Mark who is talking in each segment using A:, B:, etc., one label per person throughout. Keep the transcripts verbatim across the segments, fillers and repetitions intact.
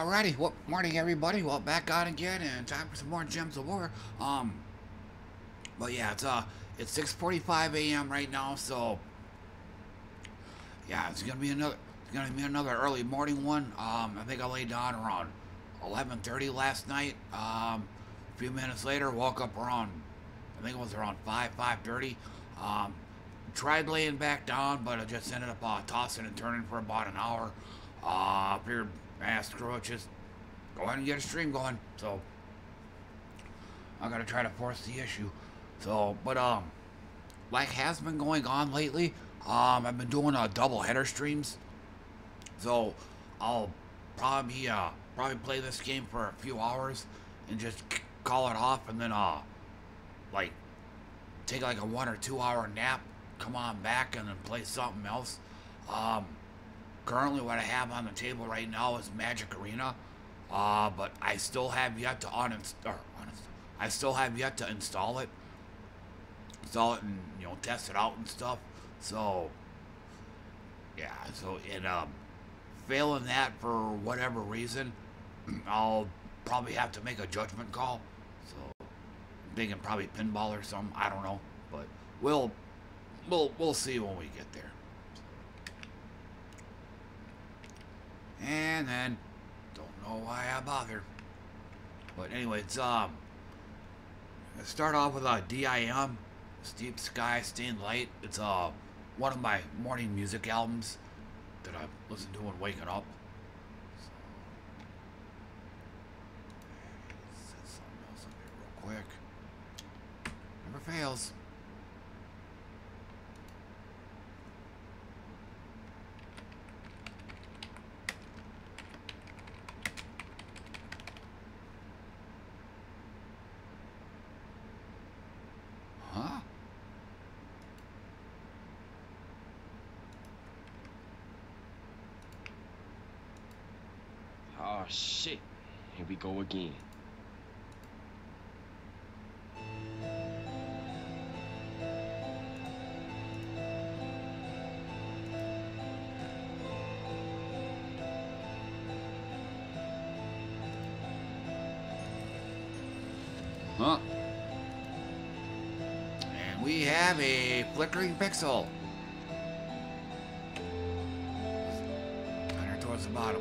A: Alrighty, well, morning everybody. Well, back on again, and time for some more Gems of War. Um, but yeah, it's uh, it's six forty-five a m right now, so yeah, it's gonna be another, it's gonna be another early morning one. Um, I think I laid down around eleven thirty last night. Um, a few minutes later, woke up around, I think it was around five, five thirty. Um, tried laying back down, but I just ended up uh, tossing and turning for about an hour. Uh, figured, ah, screw it, just go ahead and get a stream going. So I gotta try to force the issue. So, but um, like has been going on lately. Um, I've been doing uh, double header streams. So I'll probably uh probably play this game for a few hours and just call it off, and then uh like take like a one or two hour nap, come on back, and then play something else. Um, currently what I have on the table right now is Magic Arena, uh, but I still have yet to uninstall. I still have yet to install it, install it, and you know test it out and stuff. So yeah, so and um, failing that for whatever reason, I'll probably have to make a judgment call. So I'm thinking probably pinball or something. I don't know, but we'll we'll we'll see when we get there. And then don't know why I bother. But anyway, it's um let's start off with a uh, D I M, Steep Sky Stained Light. It's uh one of my morning music albums that I listen to when waking up. So set something else up here real quick. Never fails. Huh?
B: Oh shit, here we go again.
A: Huh? And we have a flickering pixel. Under towards the bottom.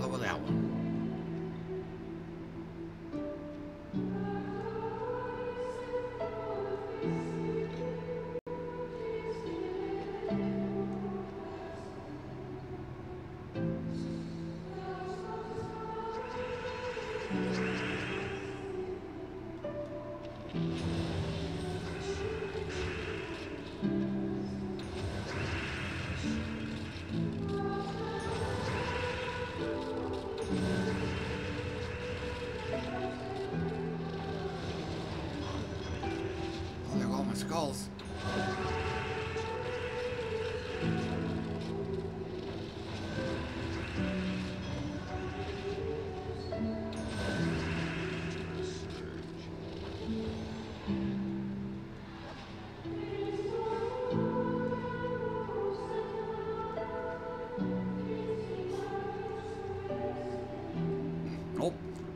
A: live with that one. Skulls. Nope.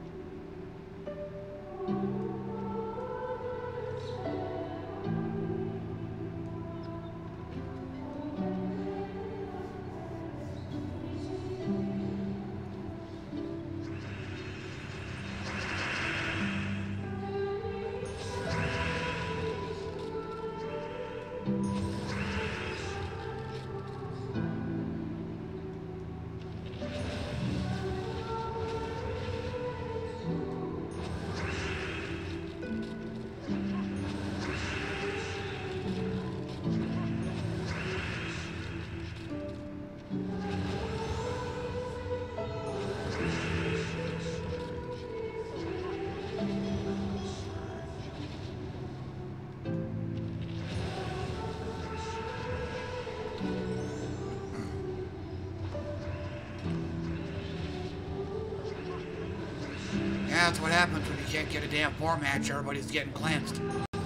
A: Yeah, that's what happens when you can't get a damn four match. Everybody's getting cleansed.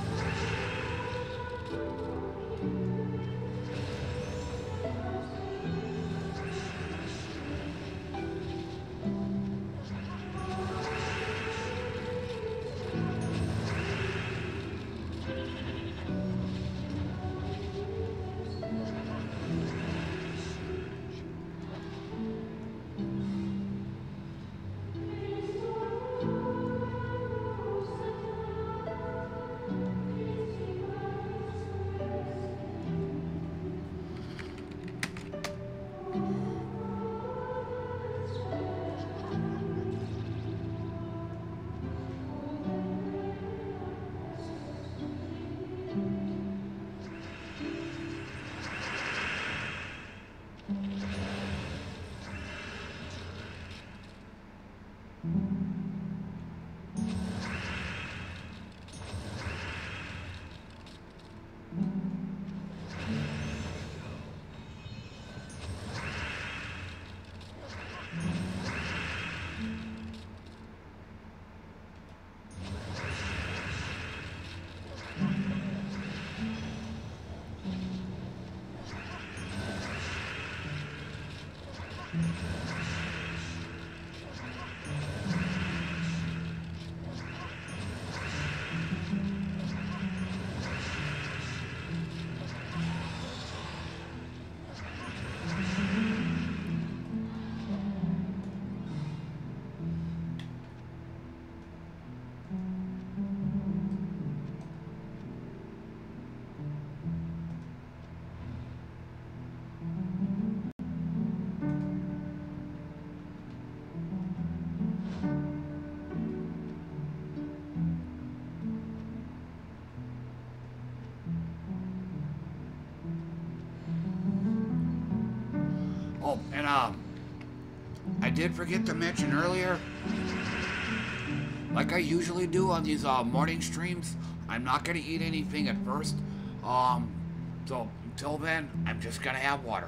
A: Oh, and um, I did forget to mention earlier, like I usually do on these uh, morning streams, I'm not gonna eat anything at first. Um, so until then, I'm just gonna have water.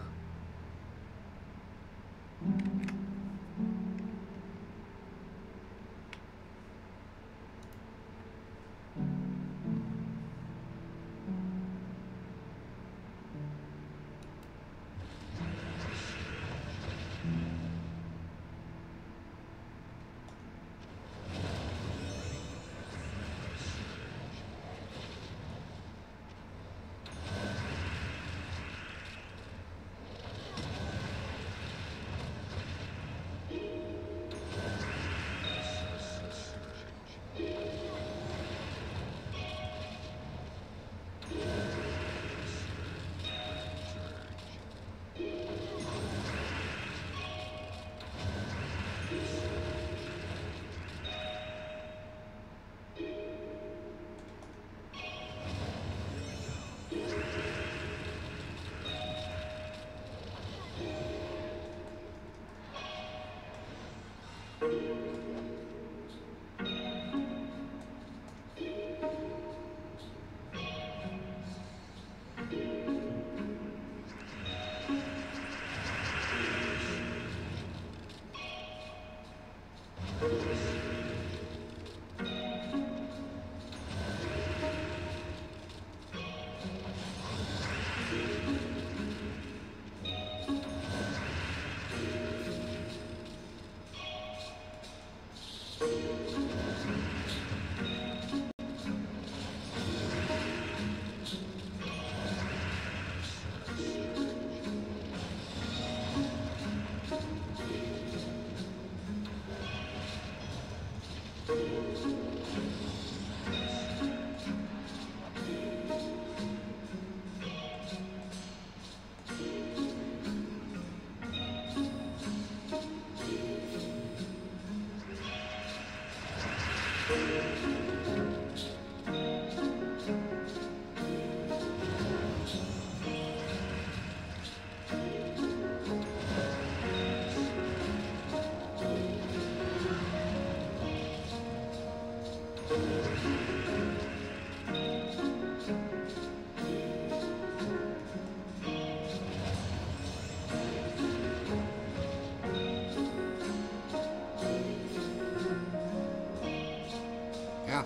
A: Yeah.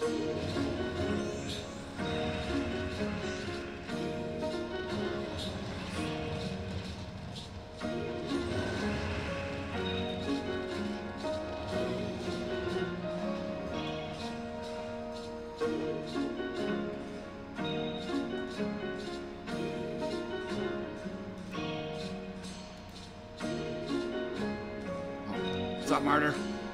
A: What's up, Martyr?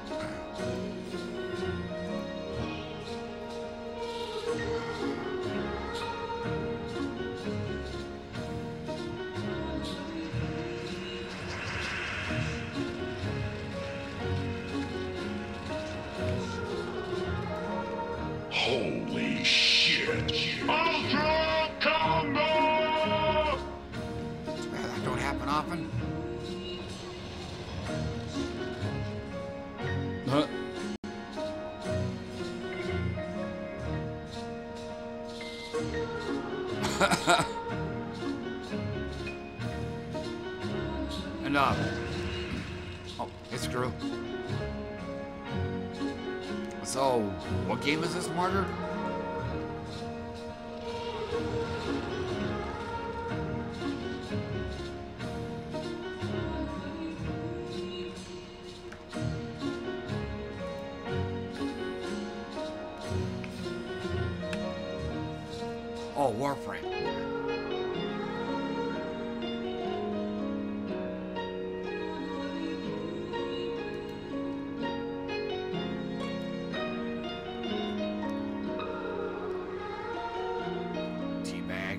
C: Holy shit.
B: Ultra combo!
A: Yeah, that don't happen often. Huh? And uh oh, hey Screw. So what game is this, Martyr? Oh, Warframe. Teabag.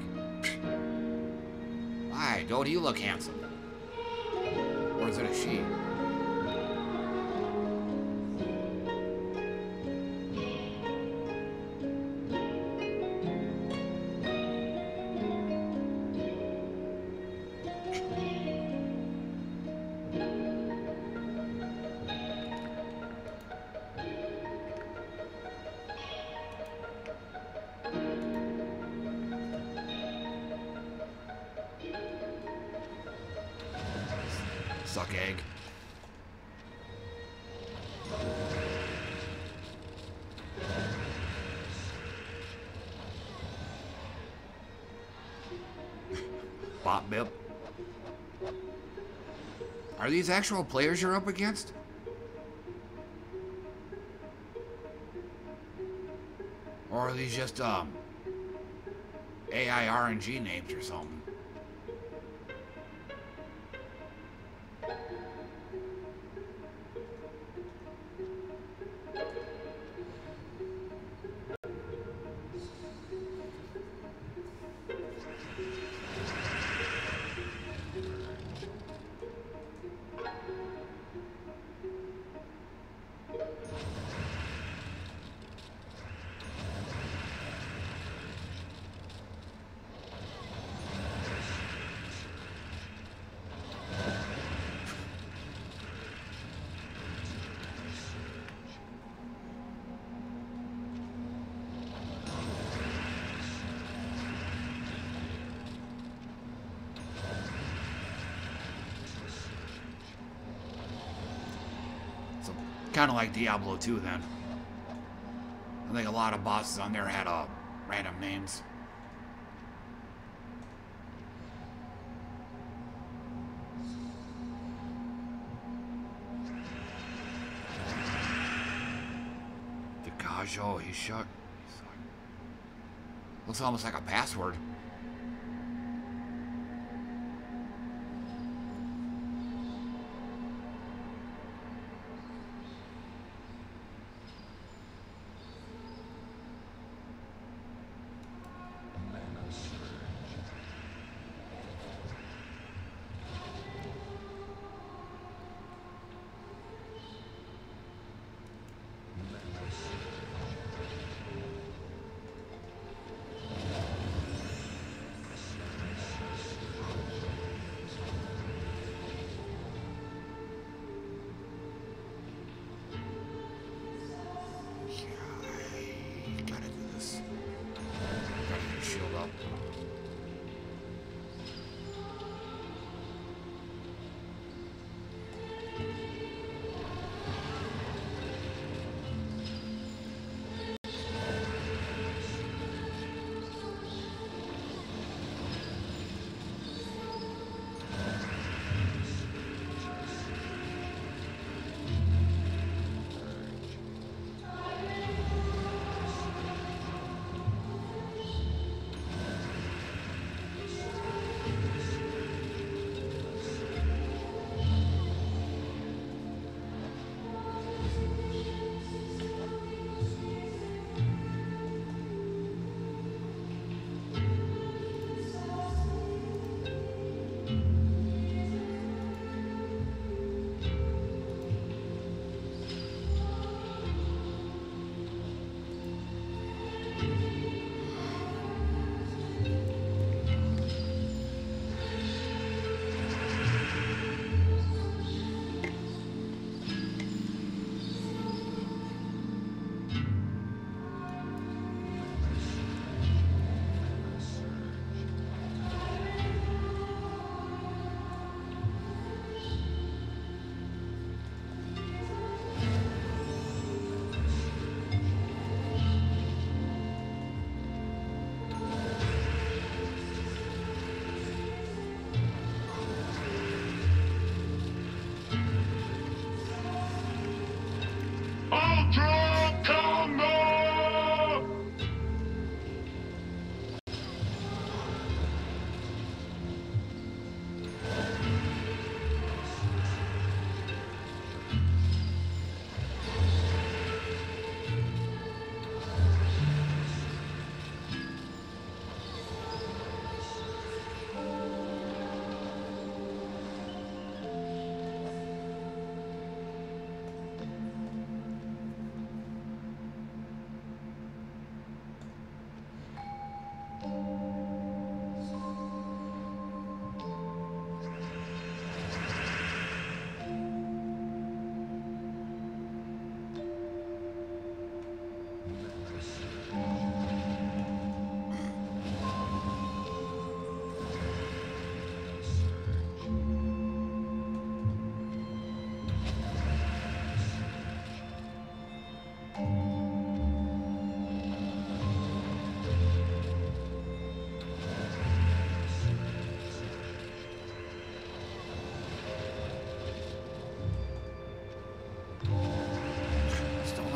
A: Hi, don't you look handsome? Or is it a she? Suck egg. Bop bip. Are these actual players you're up against? Or are these just um A I R N G names or something? Kind of like Diablo two then. I think a lot of bosses on there had uh, random names. Dikajo, he shot. Looks almost like a password.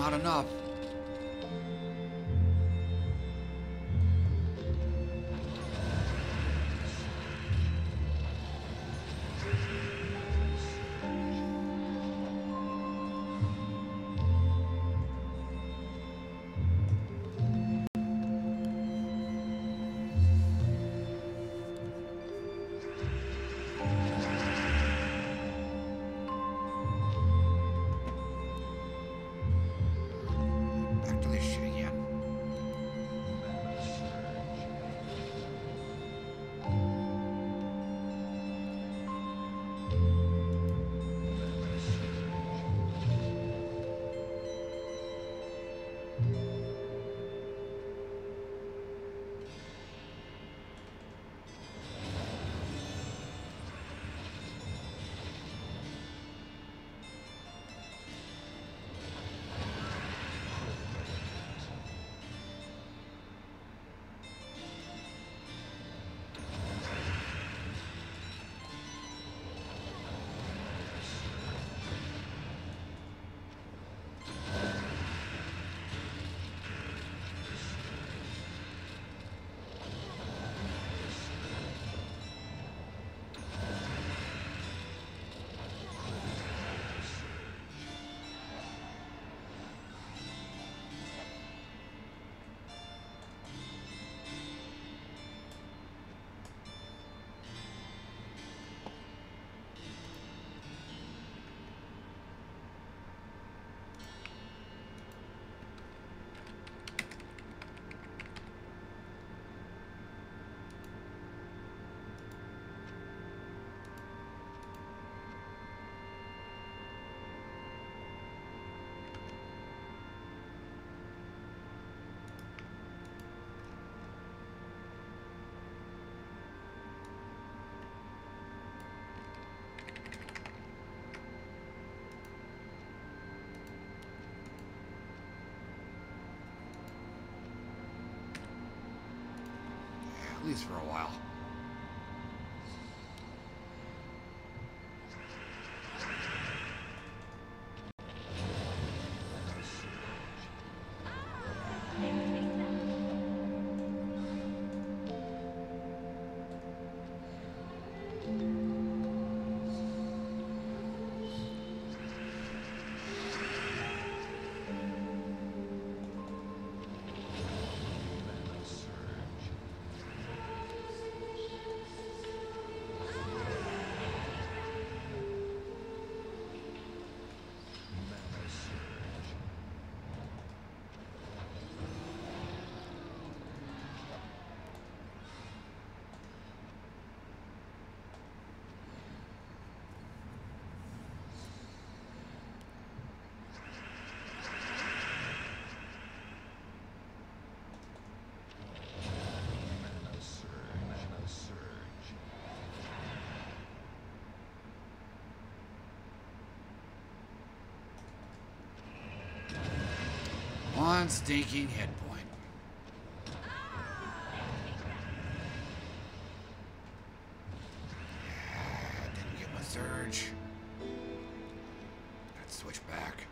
A: not enough. Back to this shit again. At least for a while. One stinking hit point. Yeah, didn't get my surge. Let's switch back.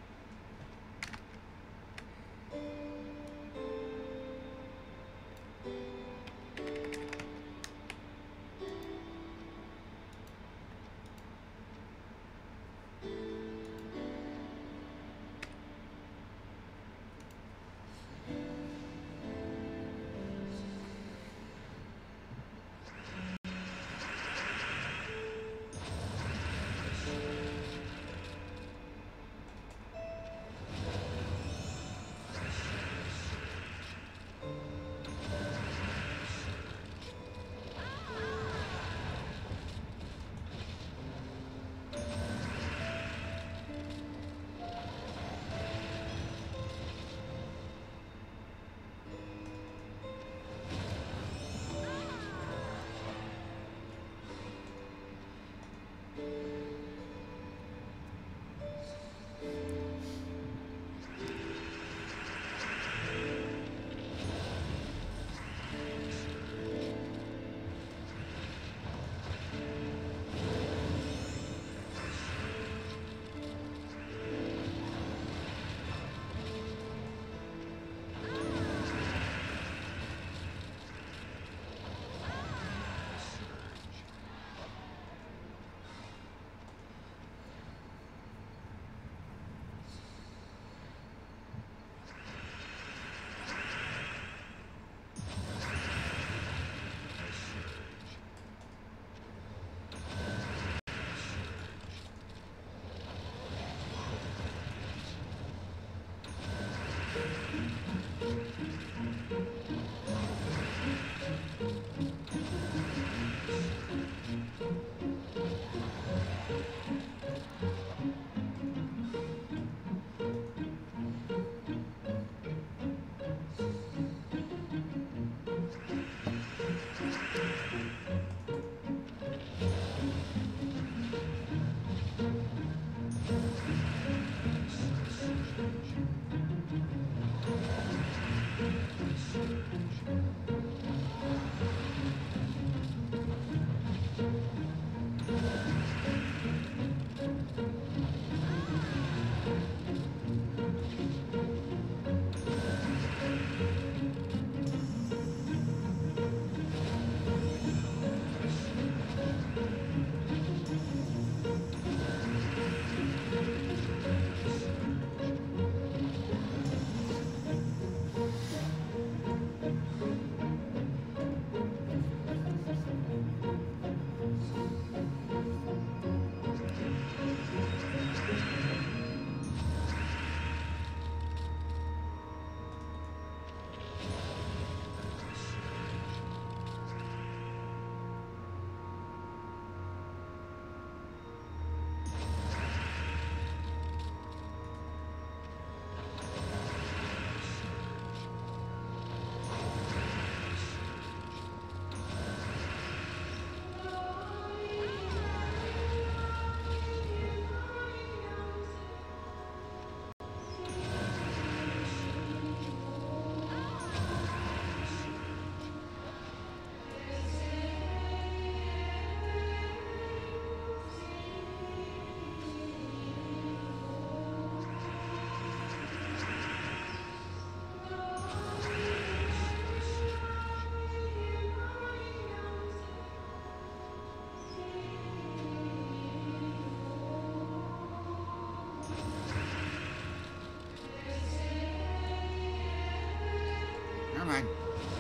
A: Never mind.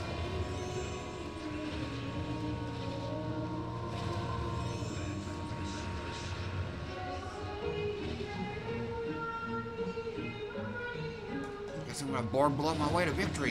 A: Guess I'm gonna board blow my way to victory.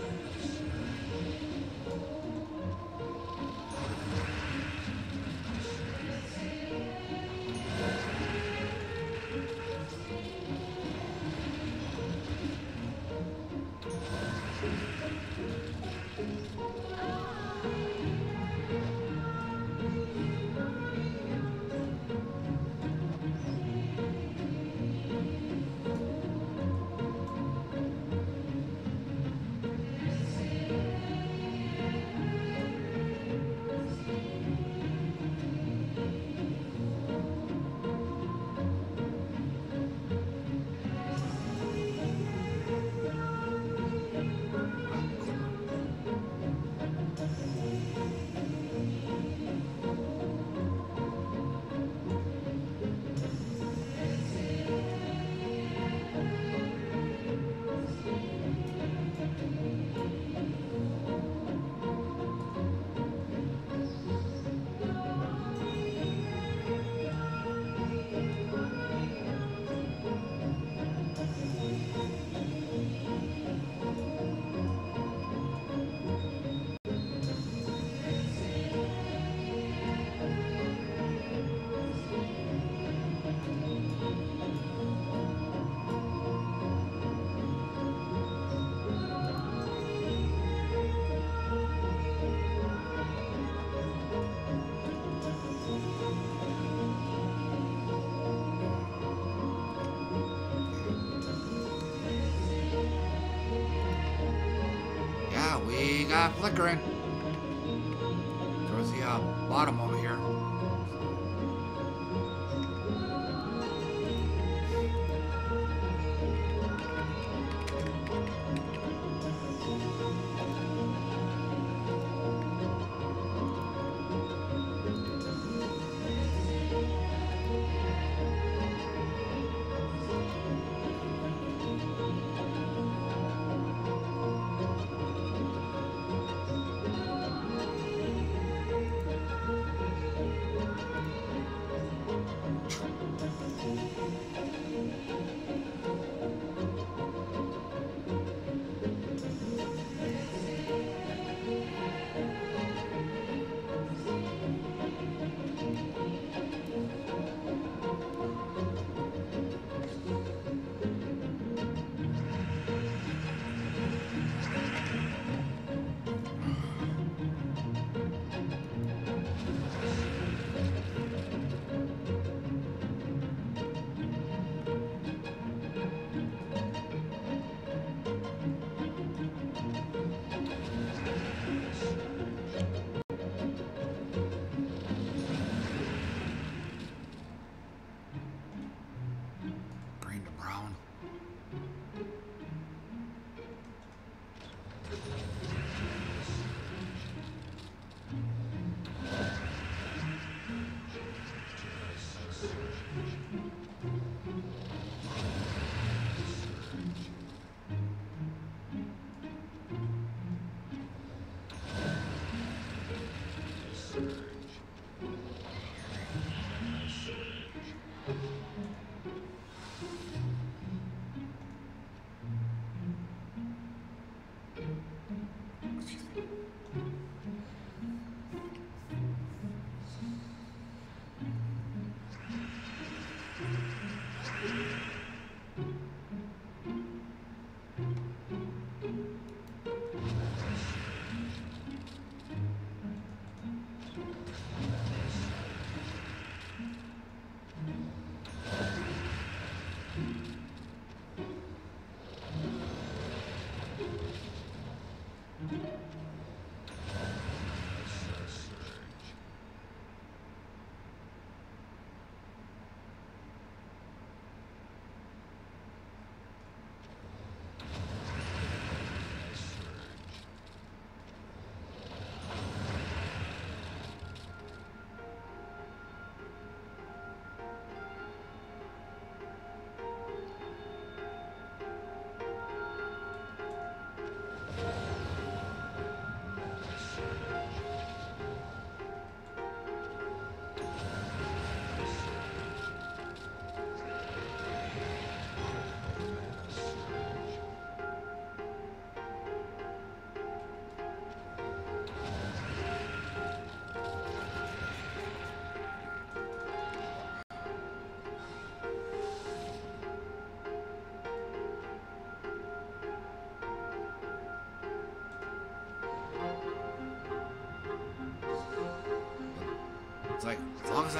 A: We got flickering towards the uh, bottom over here.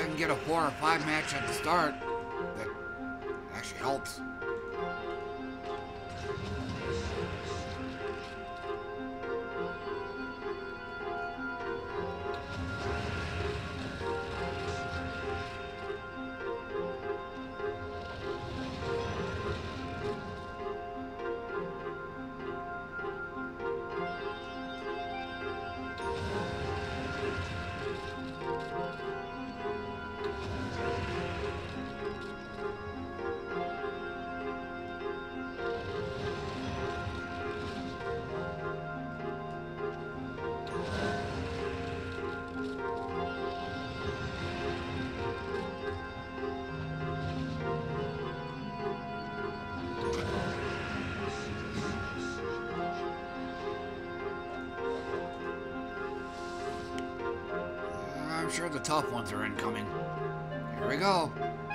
A: can get a four or five match at the start, that actually helps. I'm sure the tough ones are incoming. Here we go.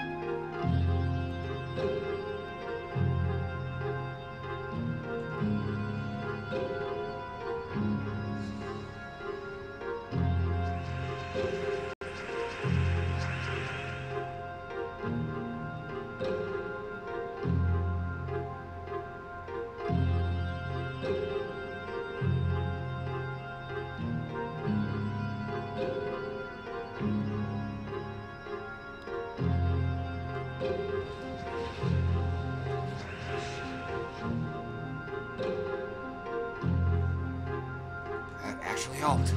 A: Actually helped.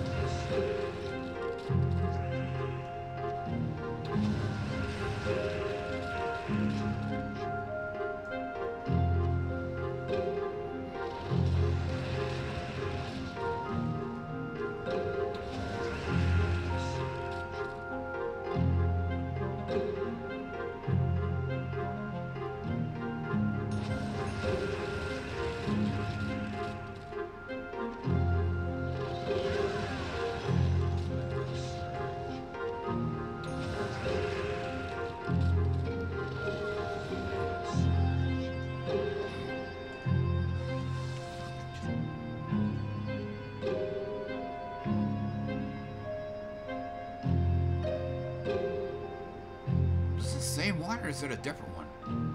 A: Same one, or is it a different one?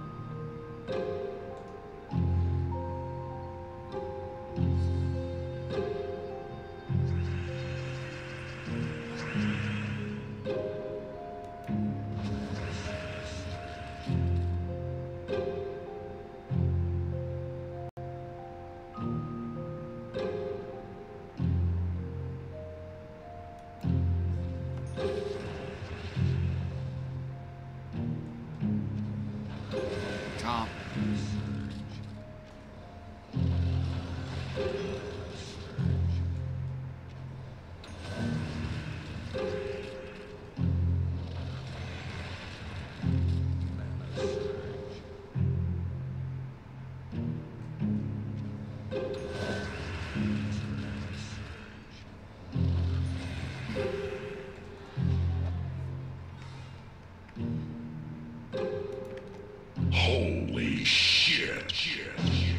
C: Holy shit. shit.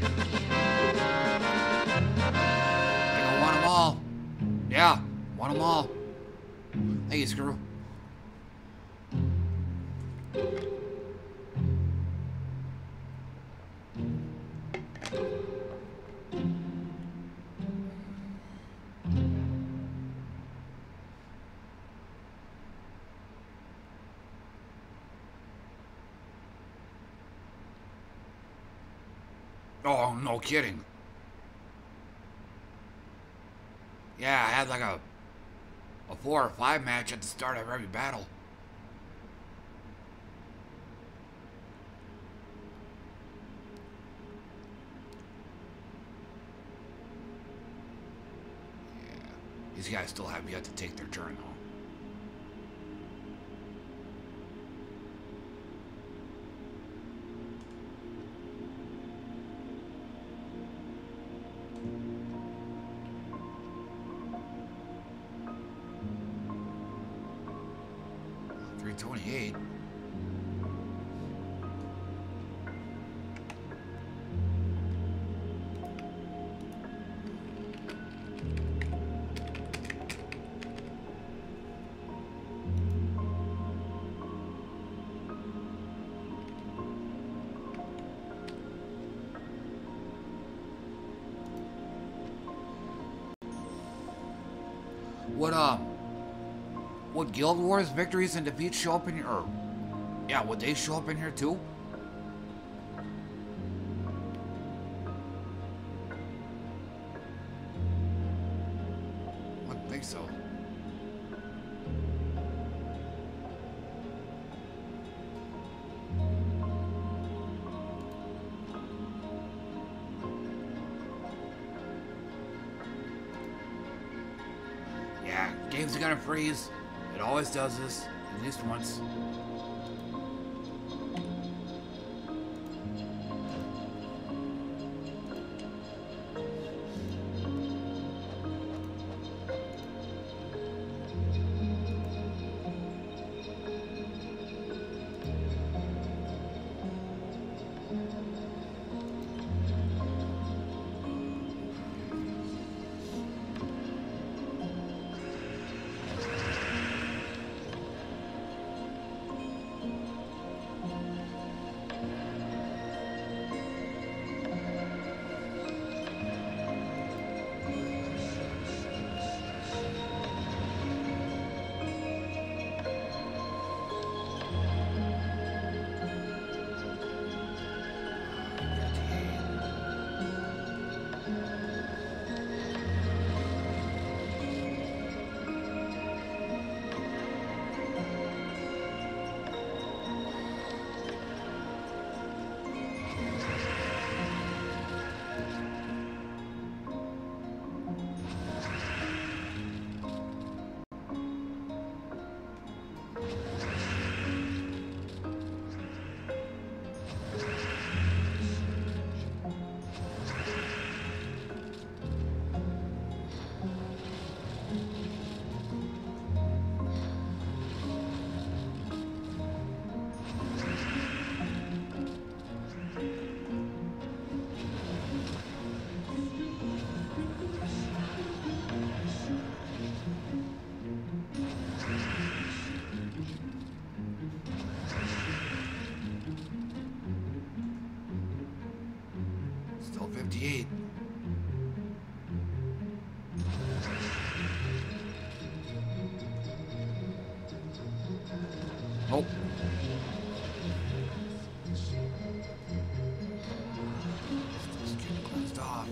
A: I think I want them all. Yeah, want them all. Thank you, Screw. Oh, no kidding. Yeah, I had like a a four or five match at the start of every battle. Yeah, these guys still have yet to take their turn though. three twenty-eight. Would, uh, would Guild Wars victories and defeats show up in here? Or, yeah, would they show up in here too? I don't think so. Yeah, games are gonna freeze. It always does this, at least once. fifty-eight. Oh. Still getting closed off.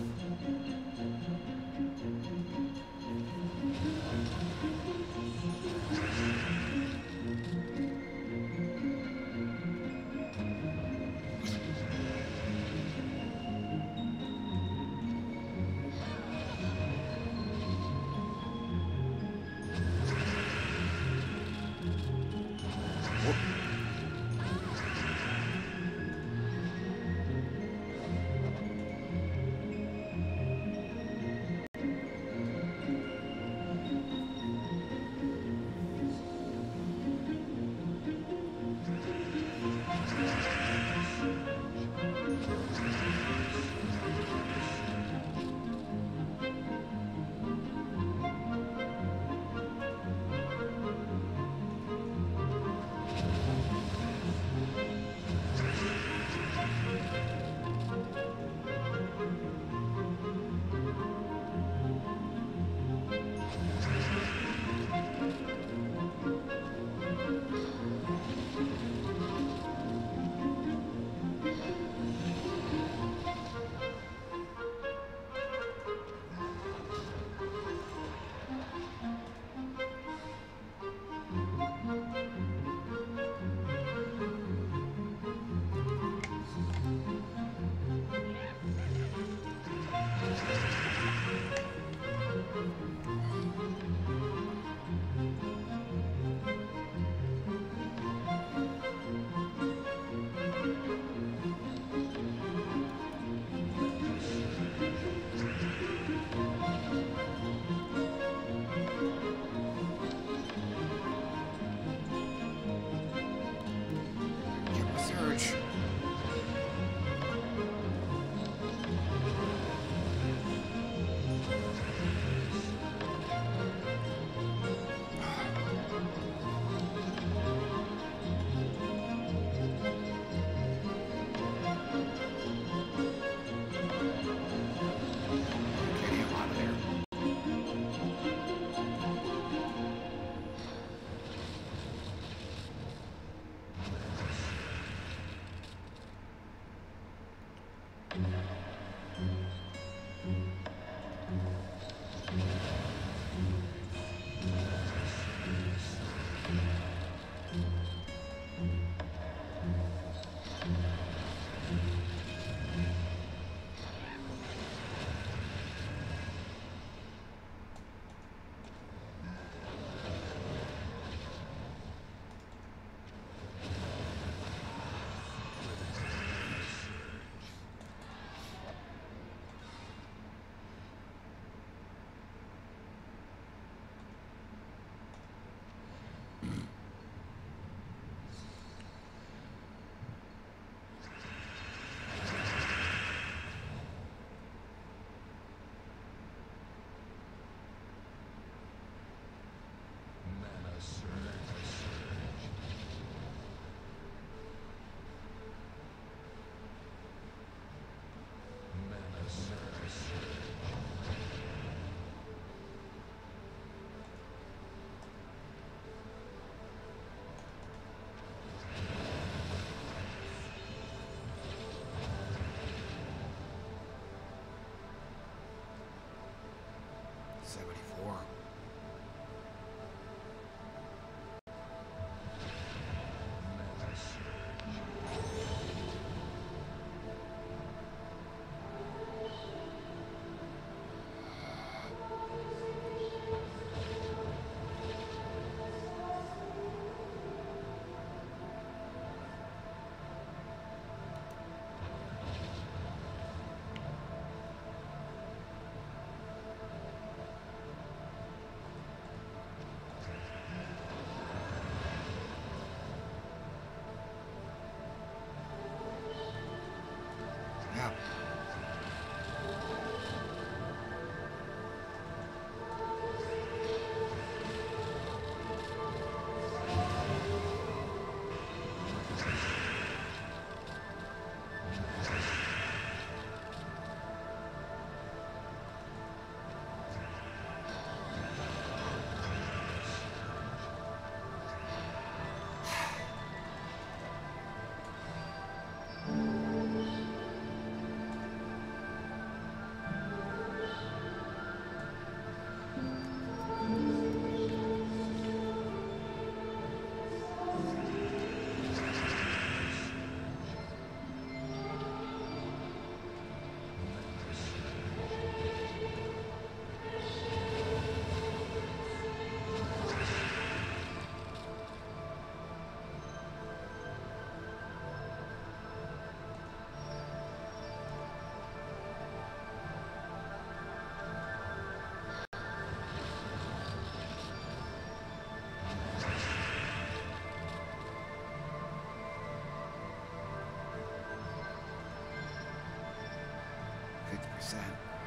A: fifty percent.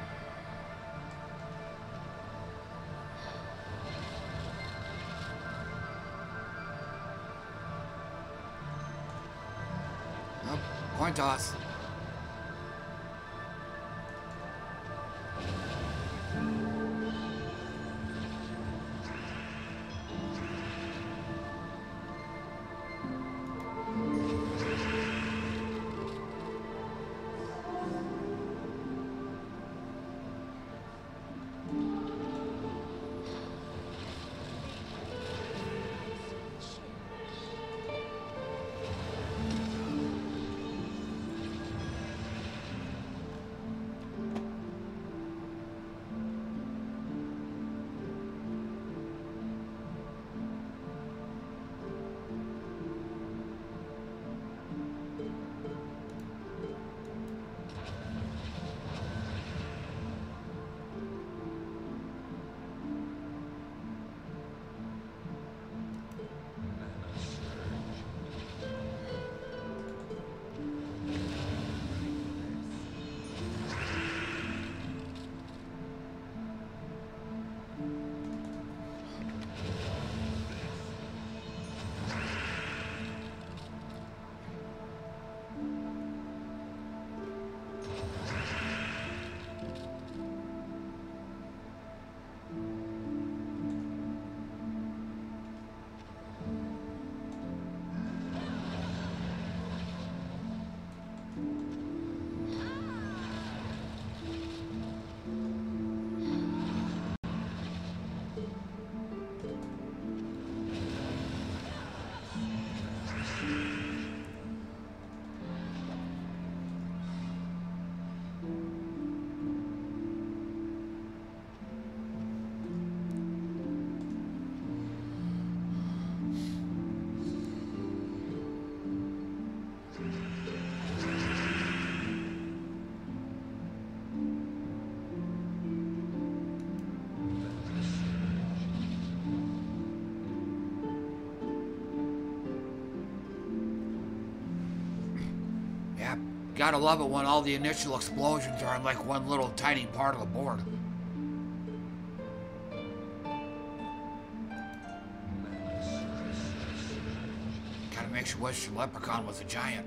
A: Oh, coin toss. Gotta love it when all the initial explosions are on like one little tiny part of the board. Kinda makes you wish your leprechaun was a giant.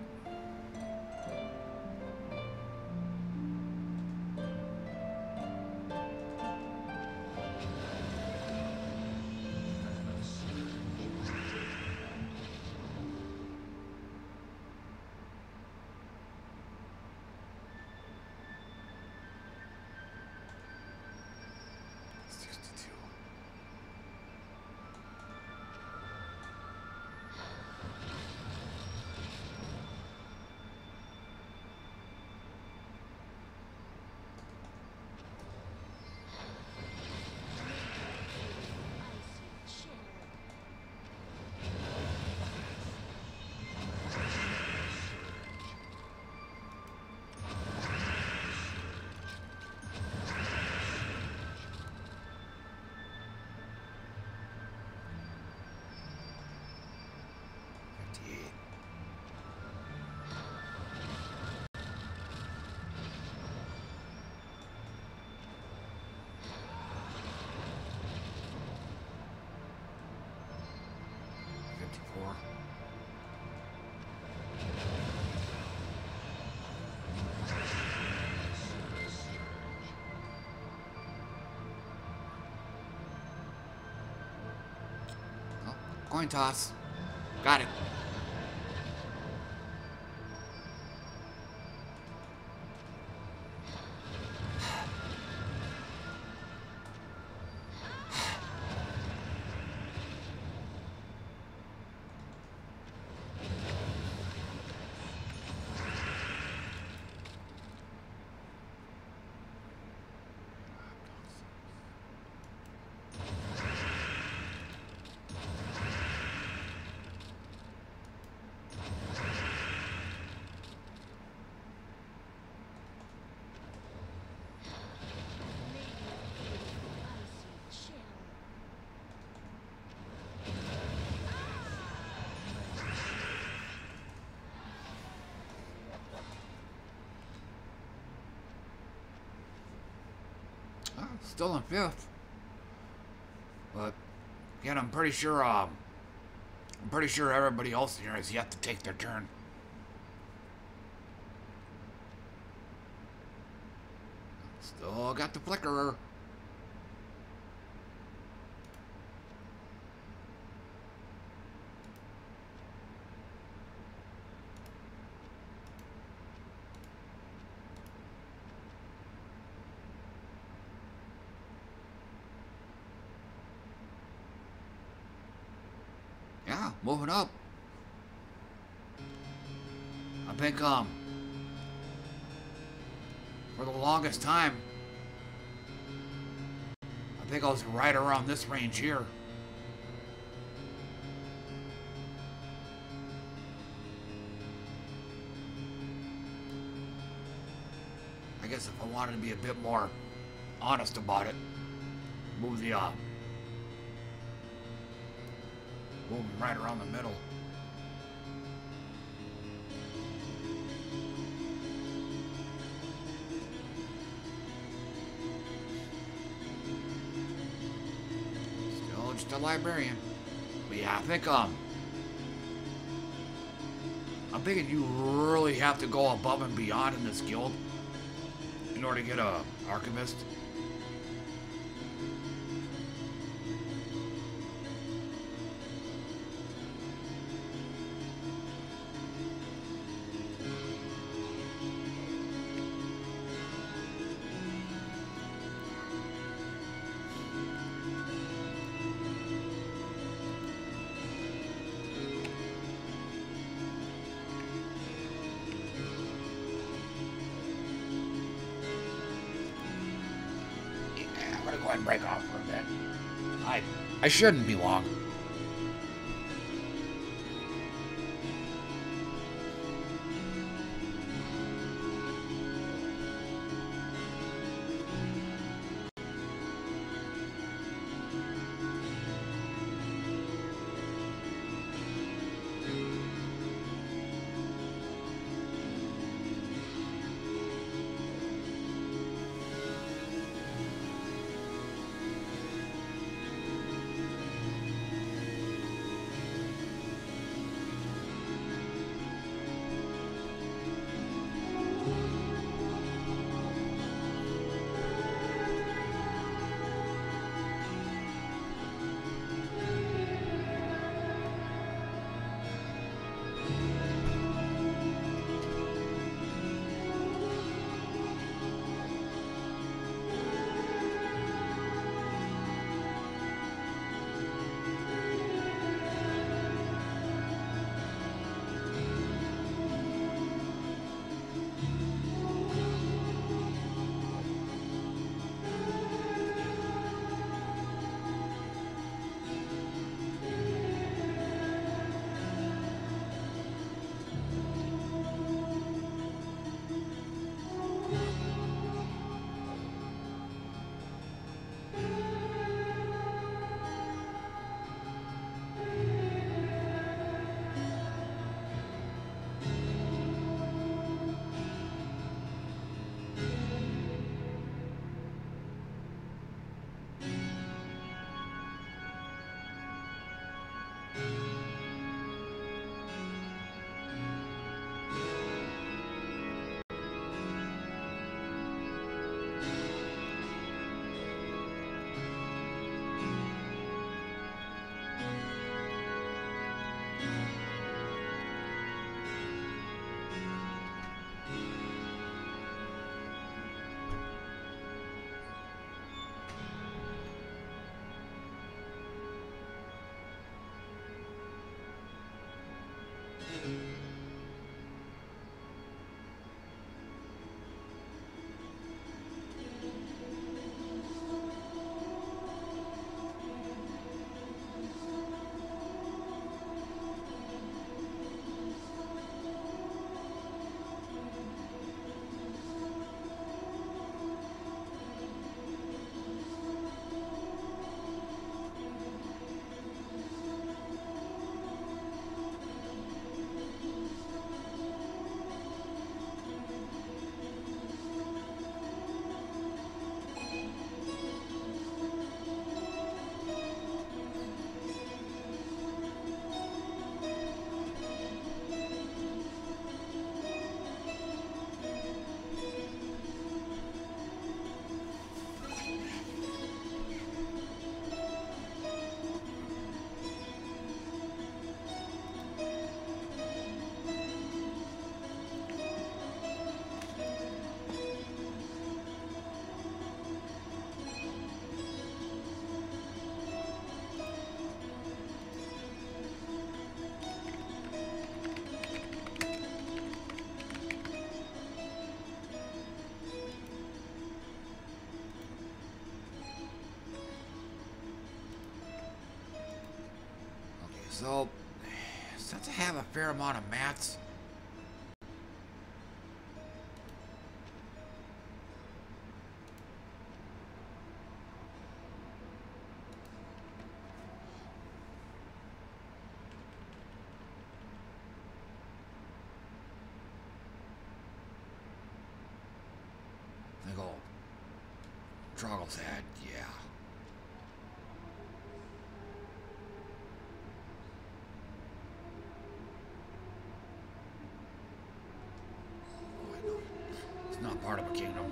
A: Coin toss. Got it. Uh, still in fifth. But again, I'm pretty sure. Um, I'm pretty sure everybody else here has yet to take their turn. Still got the flickerer. Yeah, moving up. I think, um, for the longest time, I think I was right around this range here. I guess if I wanted to be a bit more honest about it, move the, uh, move them right around the middle. Still just a librarian. But yeah, I think, um, I'm thinking you really have to go above and beyond in this guild in order to get a archivist. Break off for a bit. I I shouldn't be long. So, since I have a fair amount of mats, I think I'll Troggle's head, yeah. Oh, I know. It's not part of a kingdom.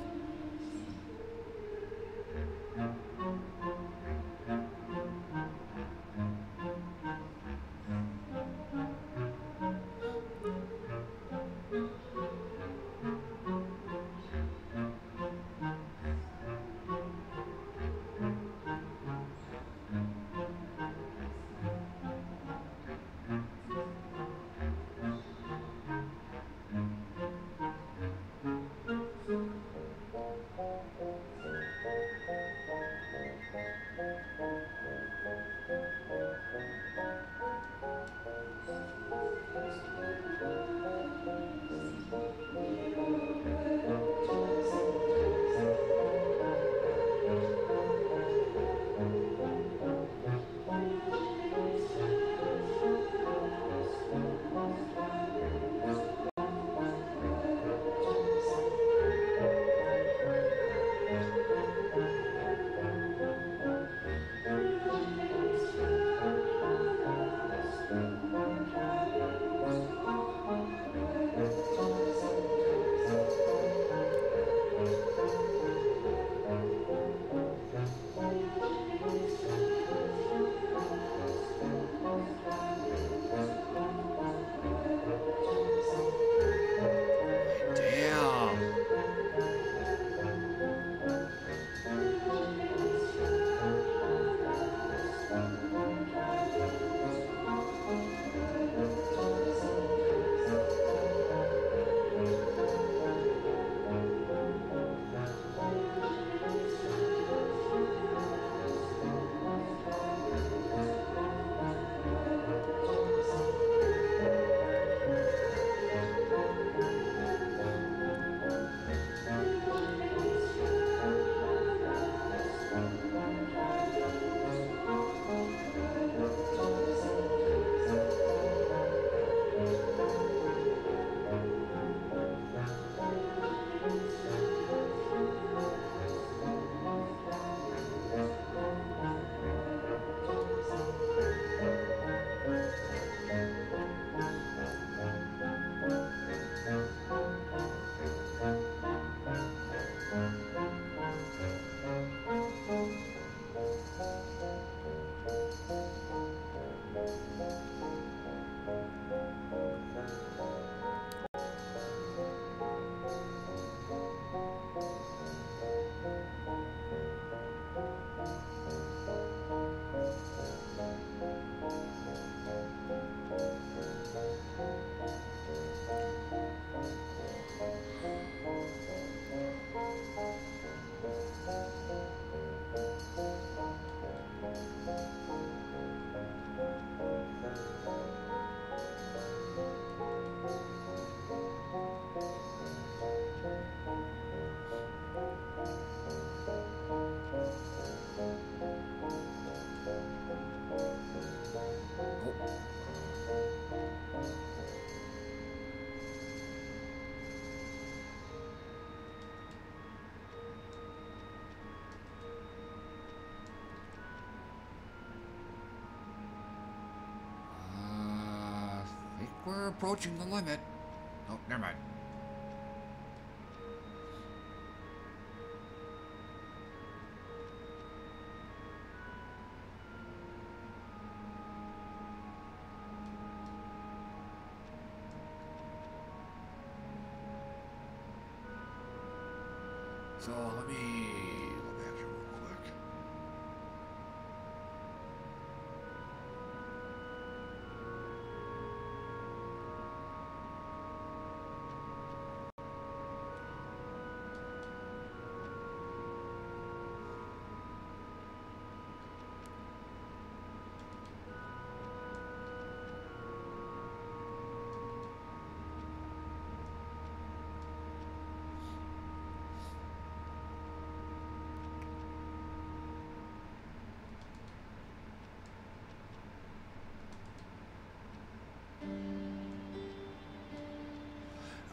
A: Damn. We're approaching the limit. Oh, never mind. So let me go back here real quick.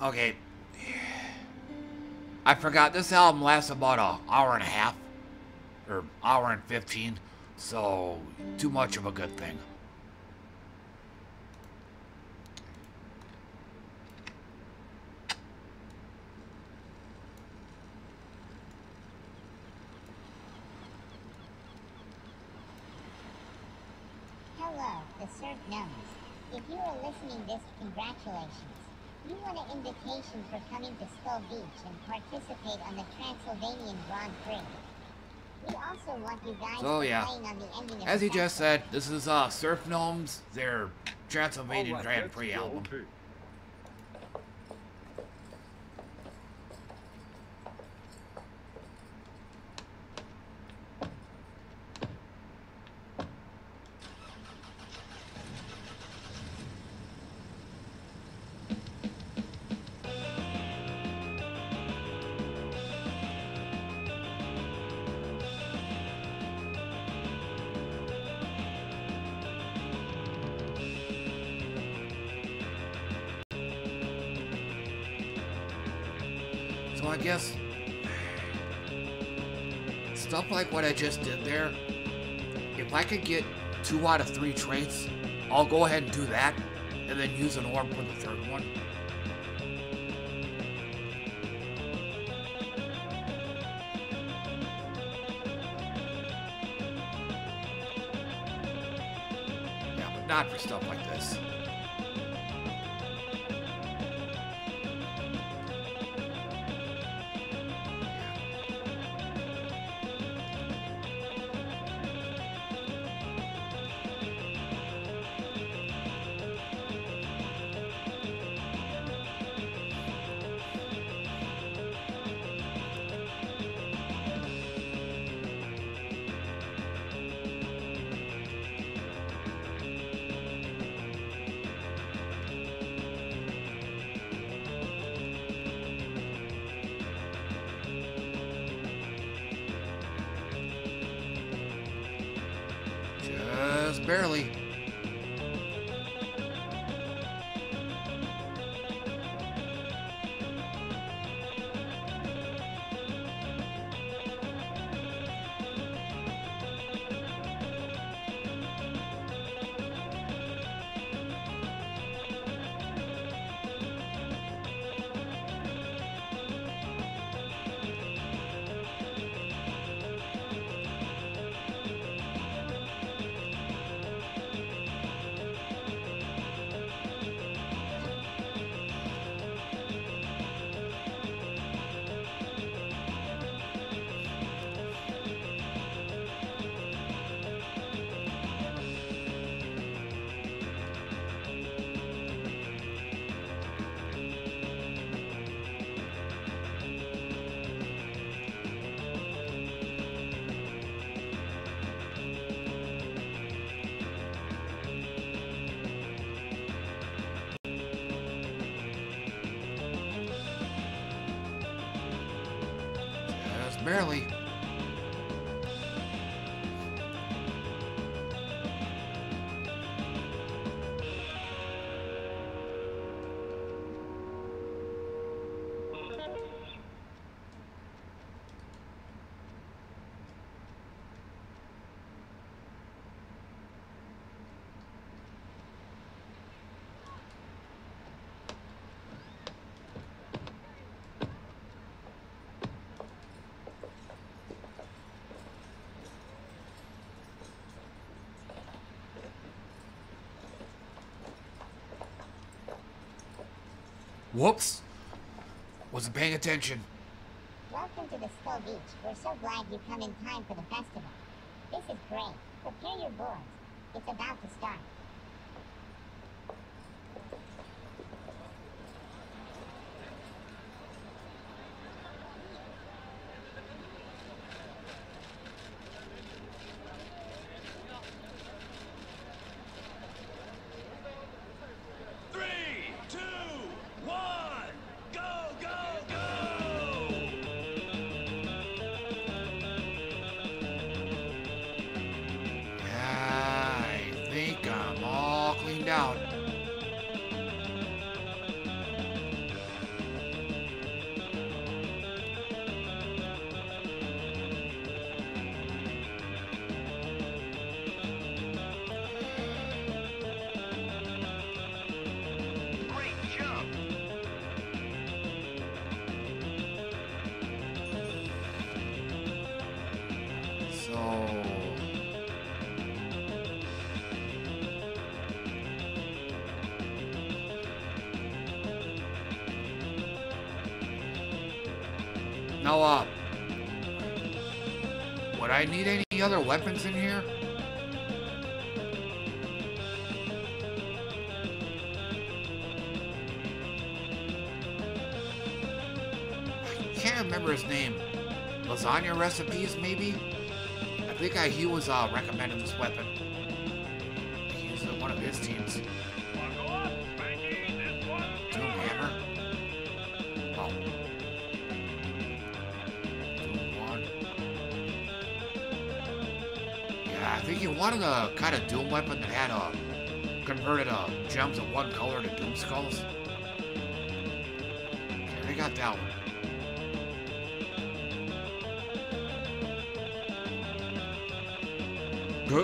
A: Okay. I forgot this album lasts about an hour and a half. Or hour and fifteen. So, too much of a good thing.
D: Hello, the Surf Gnomes. If you are listening this, congratulations. You won an invitation for coming to Skull Beach and participate on the Transylvanian Grand Prix. We also want you guys
A: So,
D: to
A: yeah.
D: playing on the ending of
A: As
D: the
A: he just
D: festival.
A: said, this is uh, Surf Gnomes, their Transylvanian
E: All right,
A: Grand
E: let's
A: Prix
E: go.
A: album.
E: Okay.
A: So I guess stuff like what I just did there, if I could get two out of three traits, I'll go ahead and do that, and then use an orb for the third one. Yeah, but not for stuff like this. Just barely. Just barely. Whoops. Wasn't paying attention.
D: Welcome to the Skull Beach. We're so glad you come in time for the festival. This is great. Prepare your boards. It's about to start.
B: Three, two, one, go, go, go!
A: I think I'm Now, uh, would I need any other weapons in here? I can't remember his name. Lasagna recipes, maybe? I think I, he was uh, recommending this weapon. He was uh, one of his teams. Doom Hammer. Oh. Doom one. Yeah, I think he wanted a kind of Doom weapon that had a converted uh, gems of one color to Doom skulls. Okay, I got that one. Good.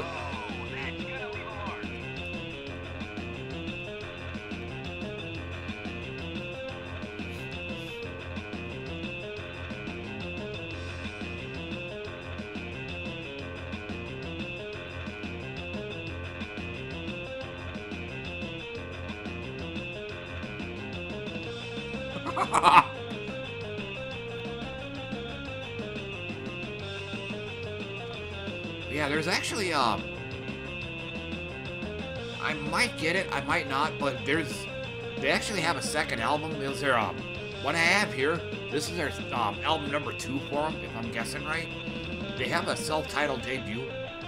A: Yeah, there's actually, um, I might get it, I might not, but there's, they actually have a second album. Is there, um, what I have here, this is their, um, album number two for them, if I'm guessing right. They have a self-titled debut.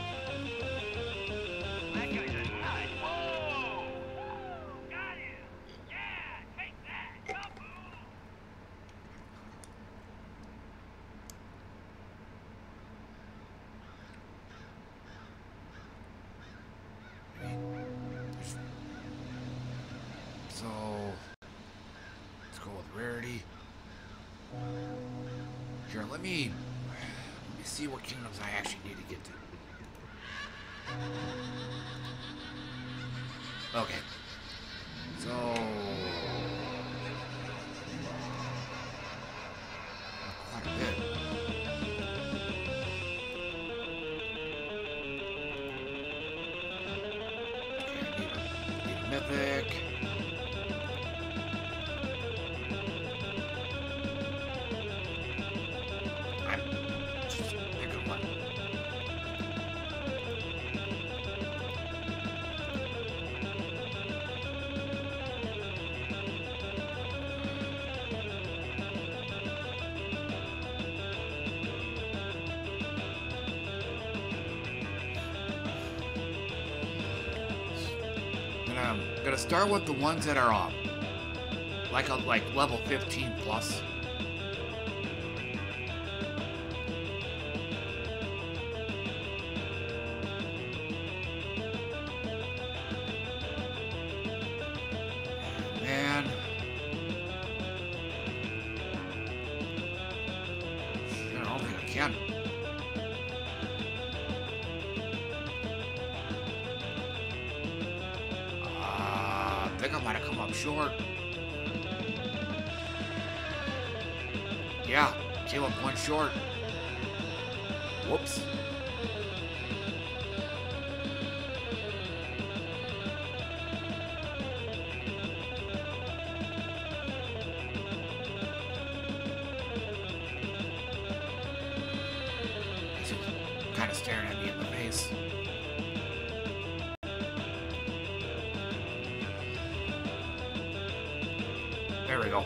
A: Start with the ones that are um, like a like level fifteen plus. Man, I don't think I can. I think I might have come up short. Yeah, came up one short. Whoops. He's kind of staring at me in the face. There we go.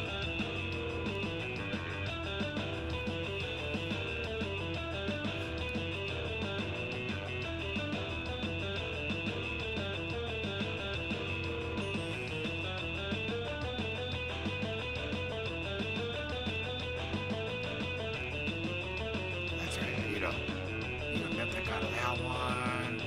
A: That's right, I need a, need a mythic out of that one.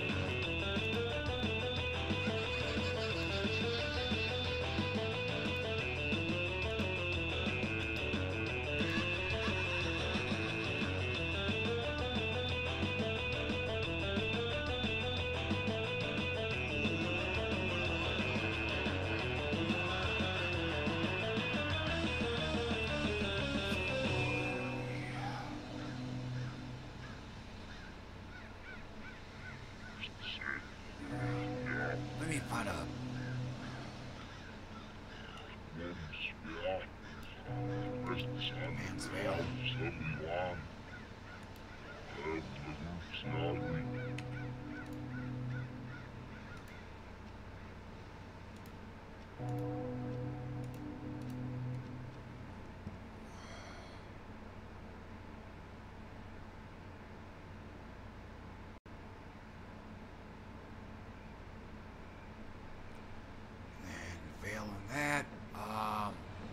A: That, um,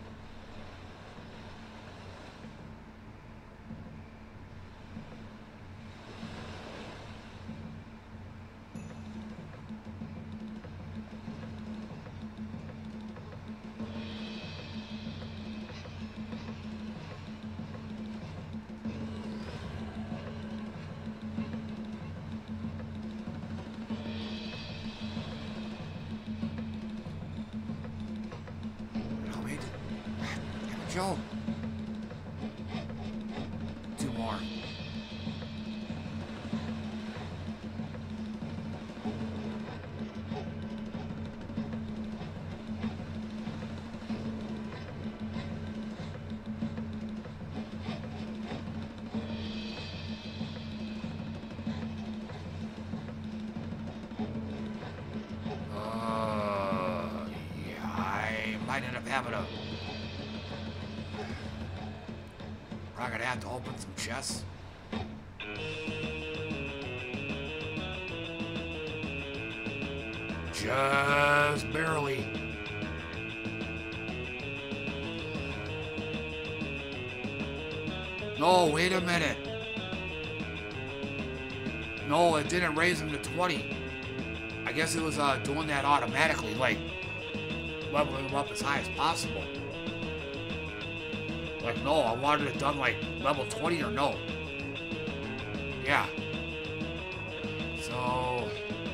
A: Joe. Two more. Uh, yeah, I might end up having a Probably gonna have to open some chests. Just barely. No, wait a minute. No, it didn't raise him to twenty. I guess it was uh, doing that automatically, like leveling him up as high as possible. Like, no, I wanted it done like level twenty or no. Yeah. So...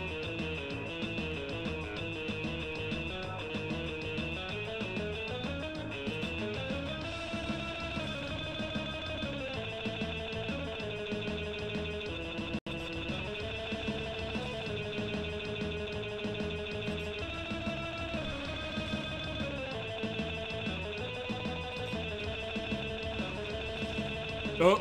A: Oh.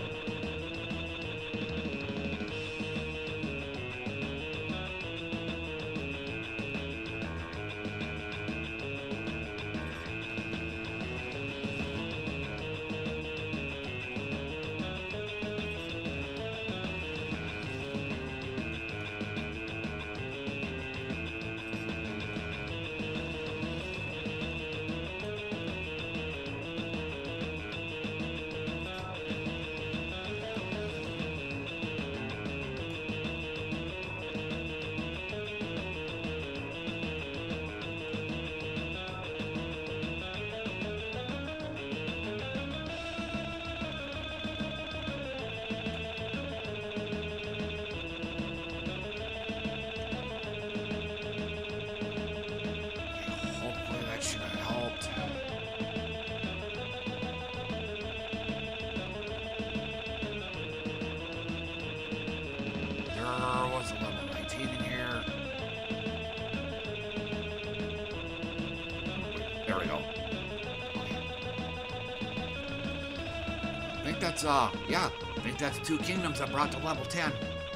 A: That's, uh, yeah, I think that's two kingdoms I brought to level ten.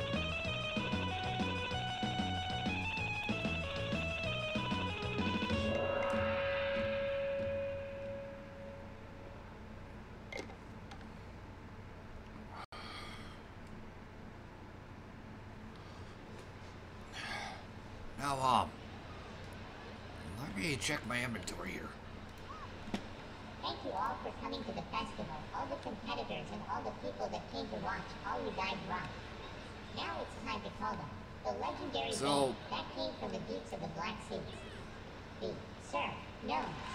A: Now, um, let me check my inventory here.
D: Thank you all for coming to the festival, all the competitors and all the people that came to watch all you guys rock. Now it's time to call them. The legendary
A: so,
D: band that came from the deeps of the Black Seas. The Sir Gnomes.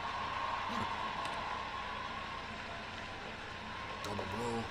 A: Double blue.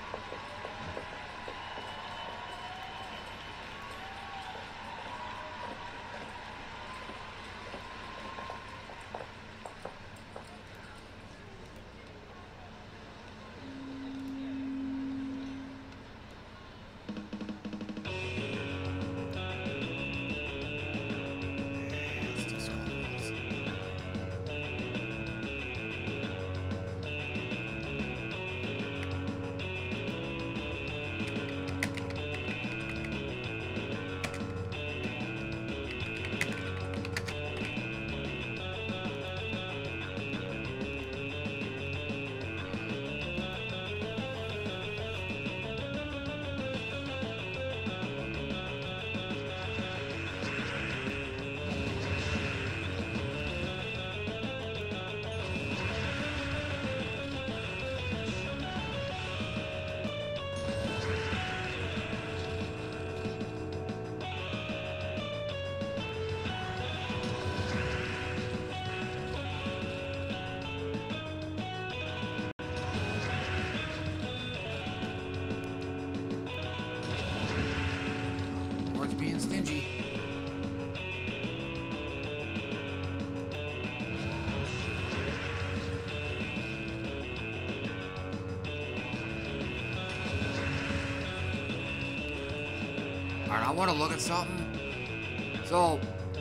A: Alright, I want to look at something. So,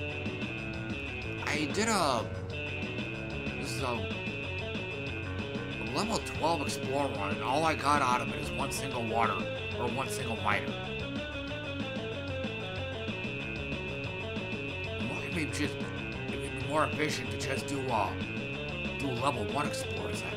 A: I did a, this is a, a level twelve Explorer run, and all I got out of it is one single water, or one single miner. It would just, it would be more efficient to just do, uh, do a level one Explorer set.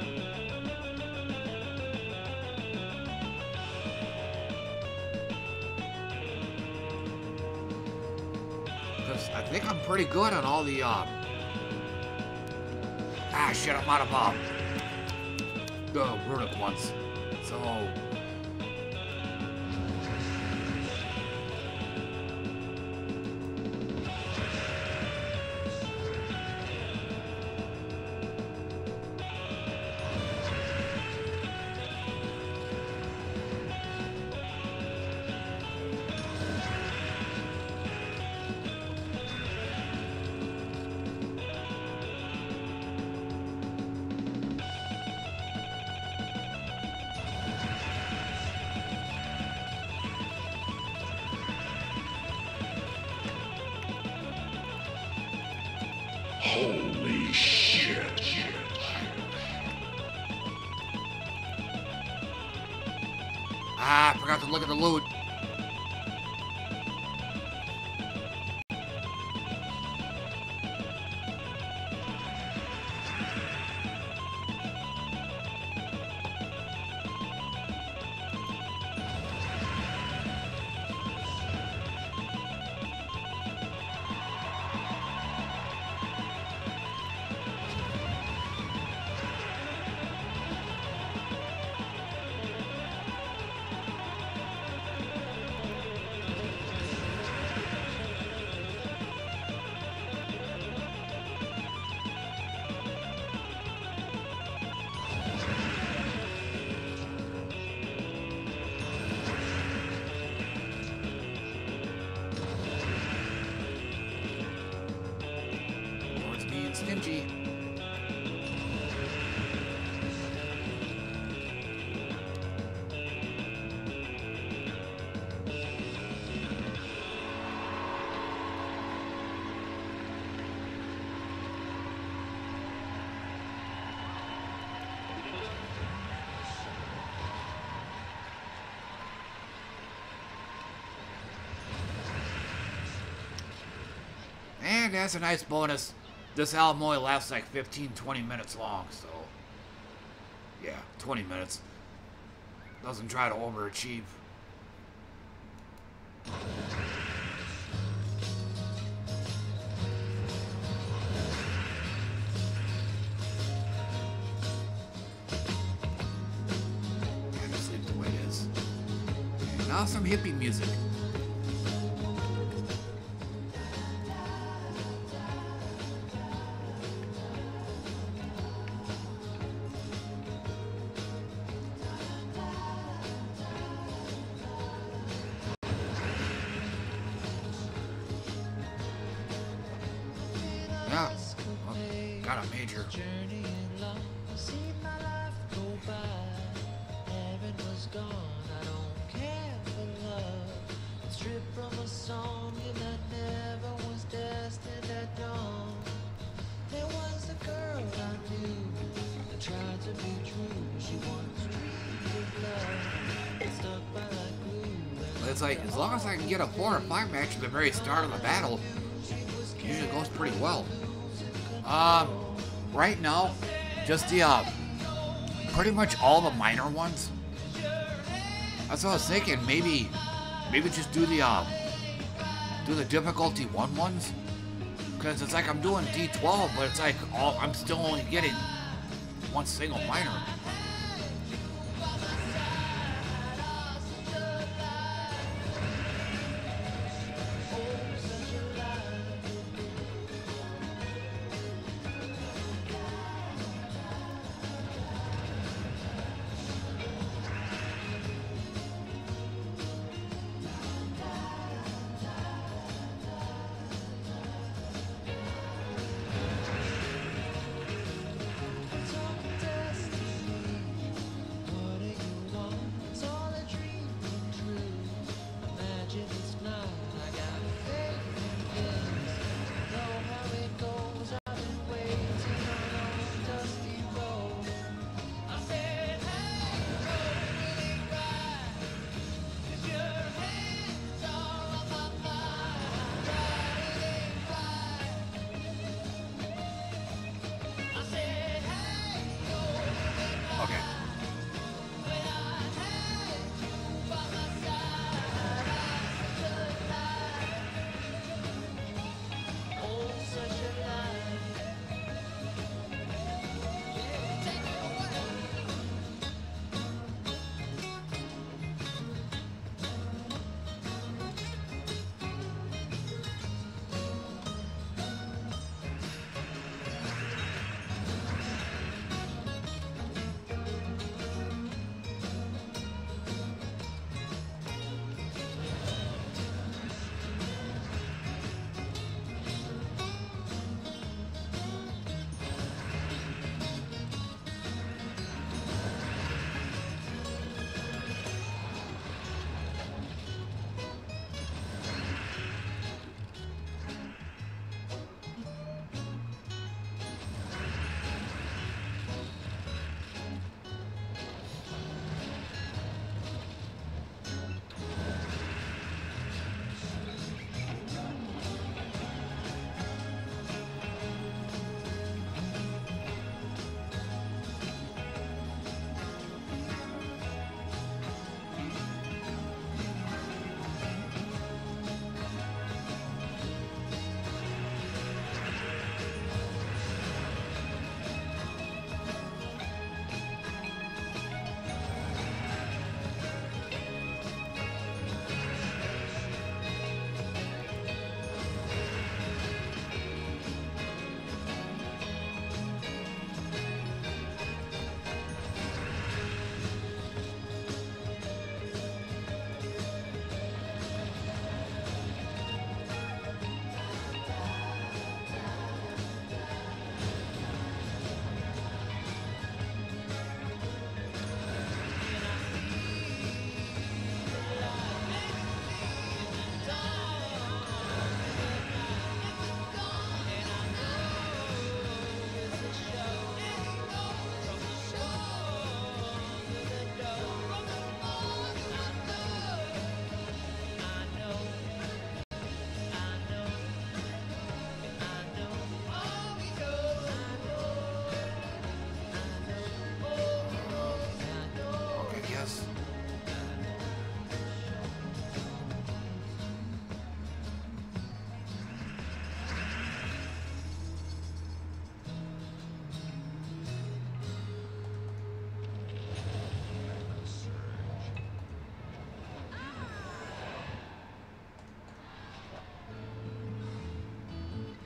A: I think I'm pretty good on all the, uh... Ah, shit, I'm out of, uh... the runic ones. So...
C: Holy shit.
A: Ah, I forgot to look at the loot. Stingy. And that's a nice bonus. This album only lasts like fifteen, twenty minutes long, so... Yeah, twenty minutes. Doesn't try to overachieve. And just leave it the way it is. And now some hippie music. It's like, as long as I can get a four or five match at the very start of the battle, it usually goes pretty well. Um, right now, just the, uh, pretty much all the minor ones. That's what I was thinking, maybe, maybe just do the, uh, do the difficulty one ones. Because it's like I'm doing D twelve, but it's like, all, I'm still only getting one single minor.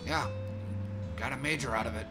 A: Yeah, got a major out of it.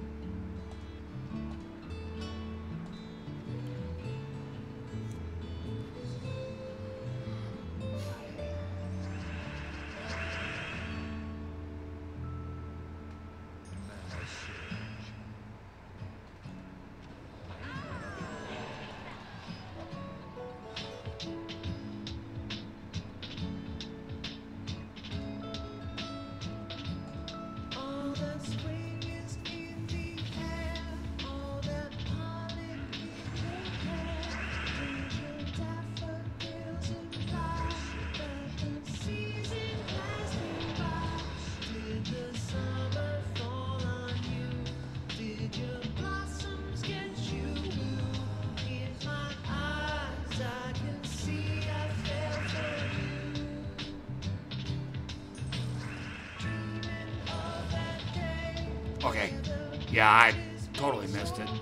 A: Okay. Yeah, I totally missed it.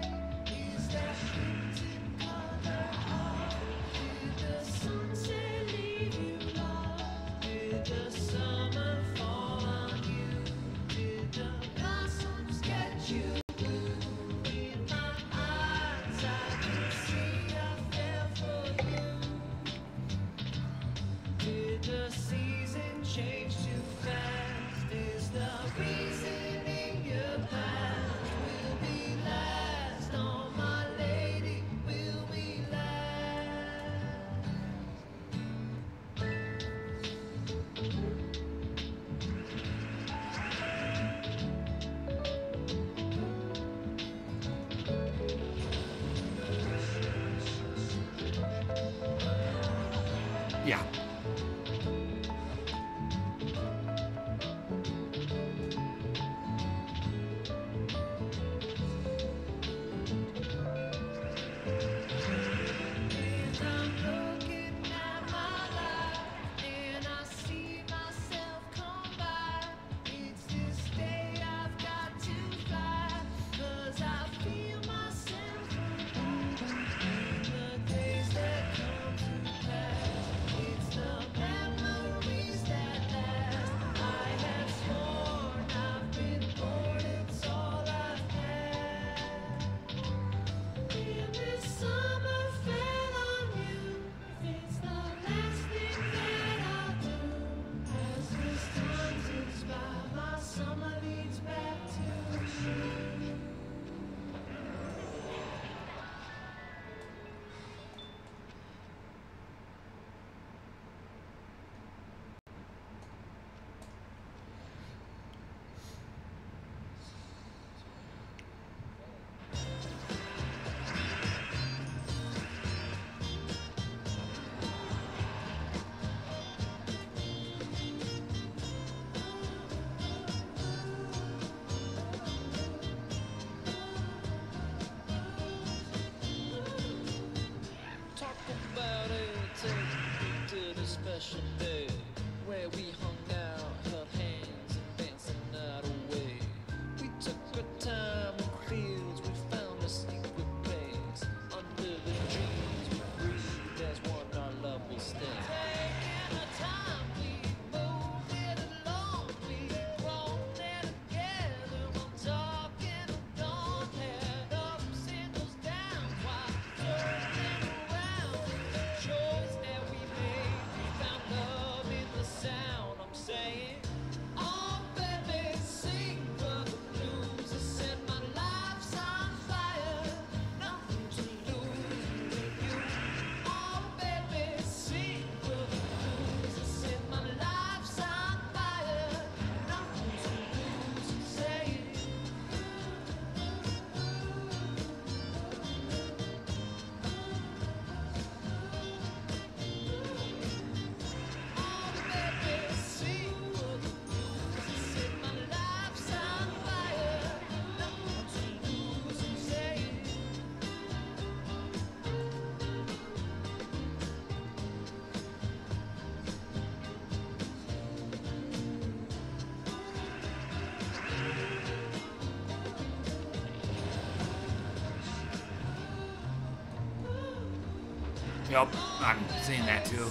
A: Yeah.
E: Special day where we hung out, held hands and danced the night away. We took our time in fields, we found a secret place. Under the trees we breathed as one, our love will stay. Taking our time, we moved it along, we grown there together. I'm talking of dawn, had ups and those downs, while turning around the choice that we made. Found love in the sound, I'm saying. Oh baby, sing for the blues. I set my life's on fire, nothing to lose with you. Oh baby, sing for the blues. I set my life's on fire, nothing to lose. I'm saying.
A: Yep, I'm seeing that too.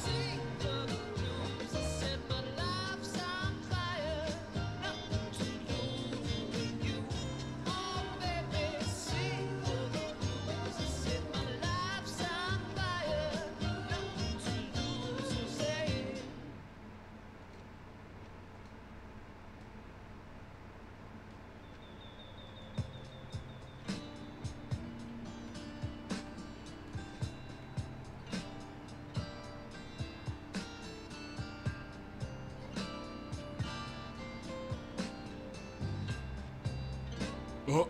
A: Oh.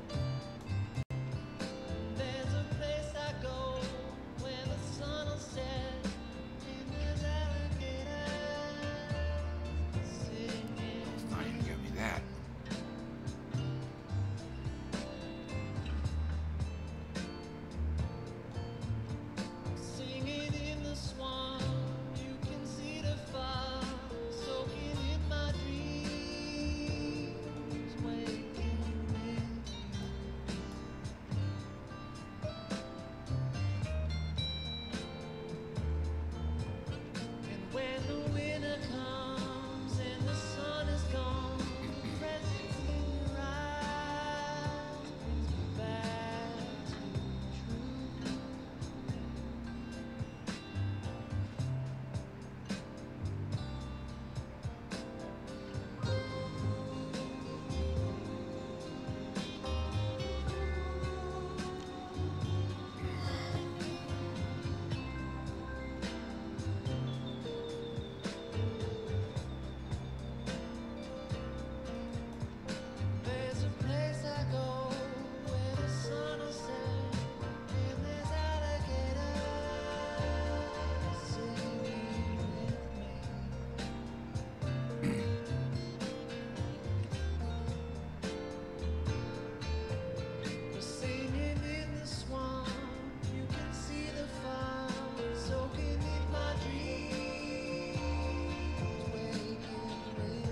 E: There's a place I go where the sun will set and there's alligators singing.
A: It's not even give me that.
E: Singing in the swamp, you can see the fire soaking in my dreams, waking with you. And when the winter comes and the sun is gone, presents in your eyes brings me back to truth. There's a place I go where the sun will set and there's alligators singing with me. We're singing in the swamp, you can see the fire soaking in my dreams, waking with you.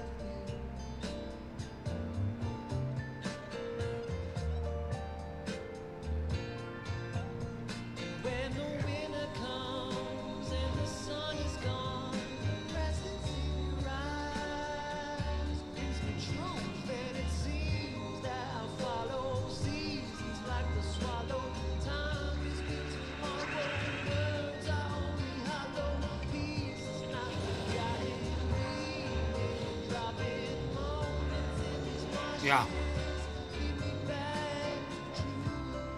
E: When the winter comes and the sun is gone, the presence in your eyes brings me truth, and it seems that I follow seasons like the swallow. Time is good tomorrow, words are only hollow pieces, not forgotten, reading, dropping moments in these marches.
A: Yeah.
E: Lead me back to truth.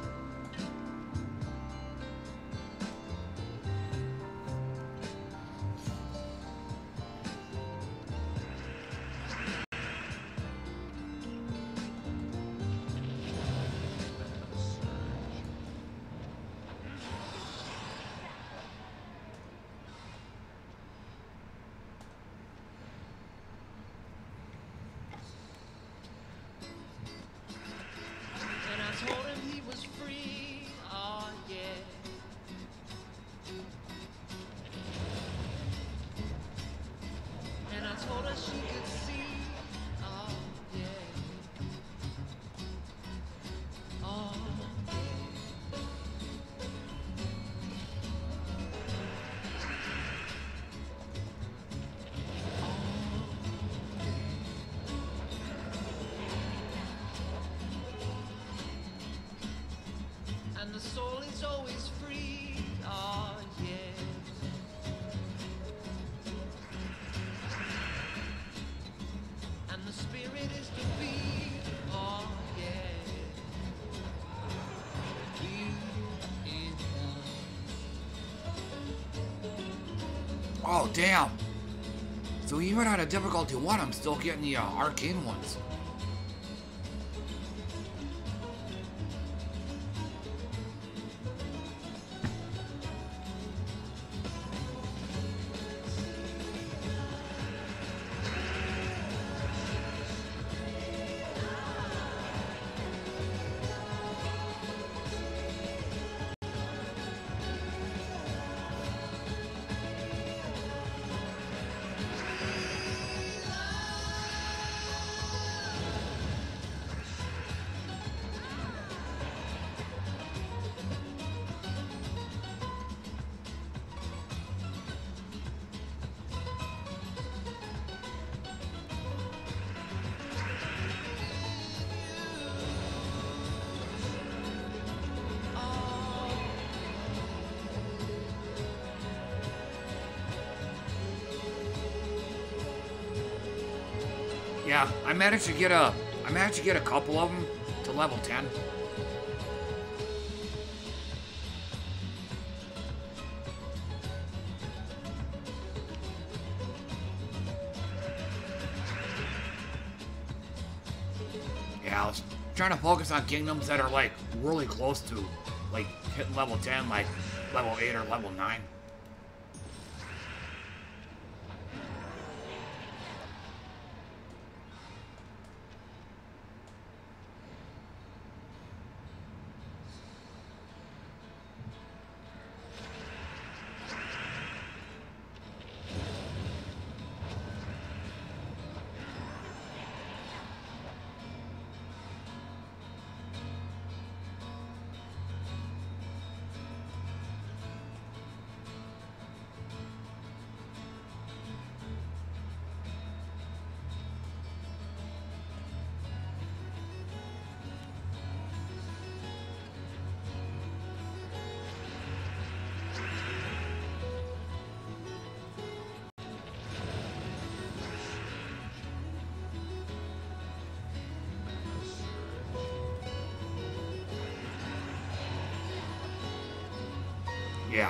E: And I told him he was free, oh yeah. And I told her she could see, oh yeah. Oh yeah. And the soul is always free, oh yeah. And the spirit is to be, oh yeah. You in love.
A: Oh, damn. So even at a difficulty one, I'm still getting the uh, arcane ones. Yeah, I managed to get a, I managed to get a couple of them to level ten. Yeah, I was trying to focus on kingdoms that are like really close to like hitting level ten, like level eight or level nine. Yeah.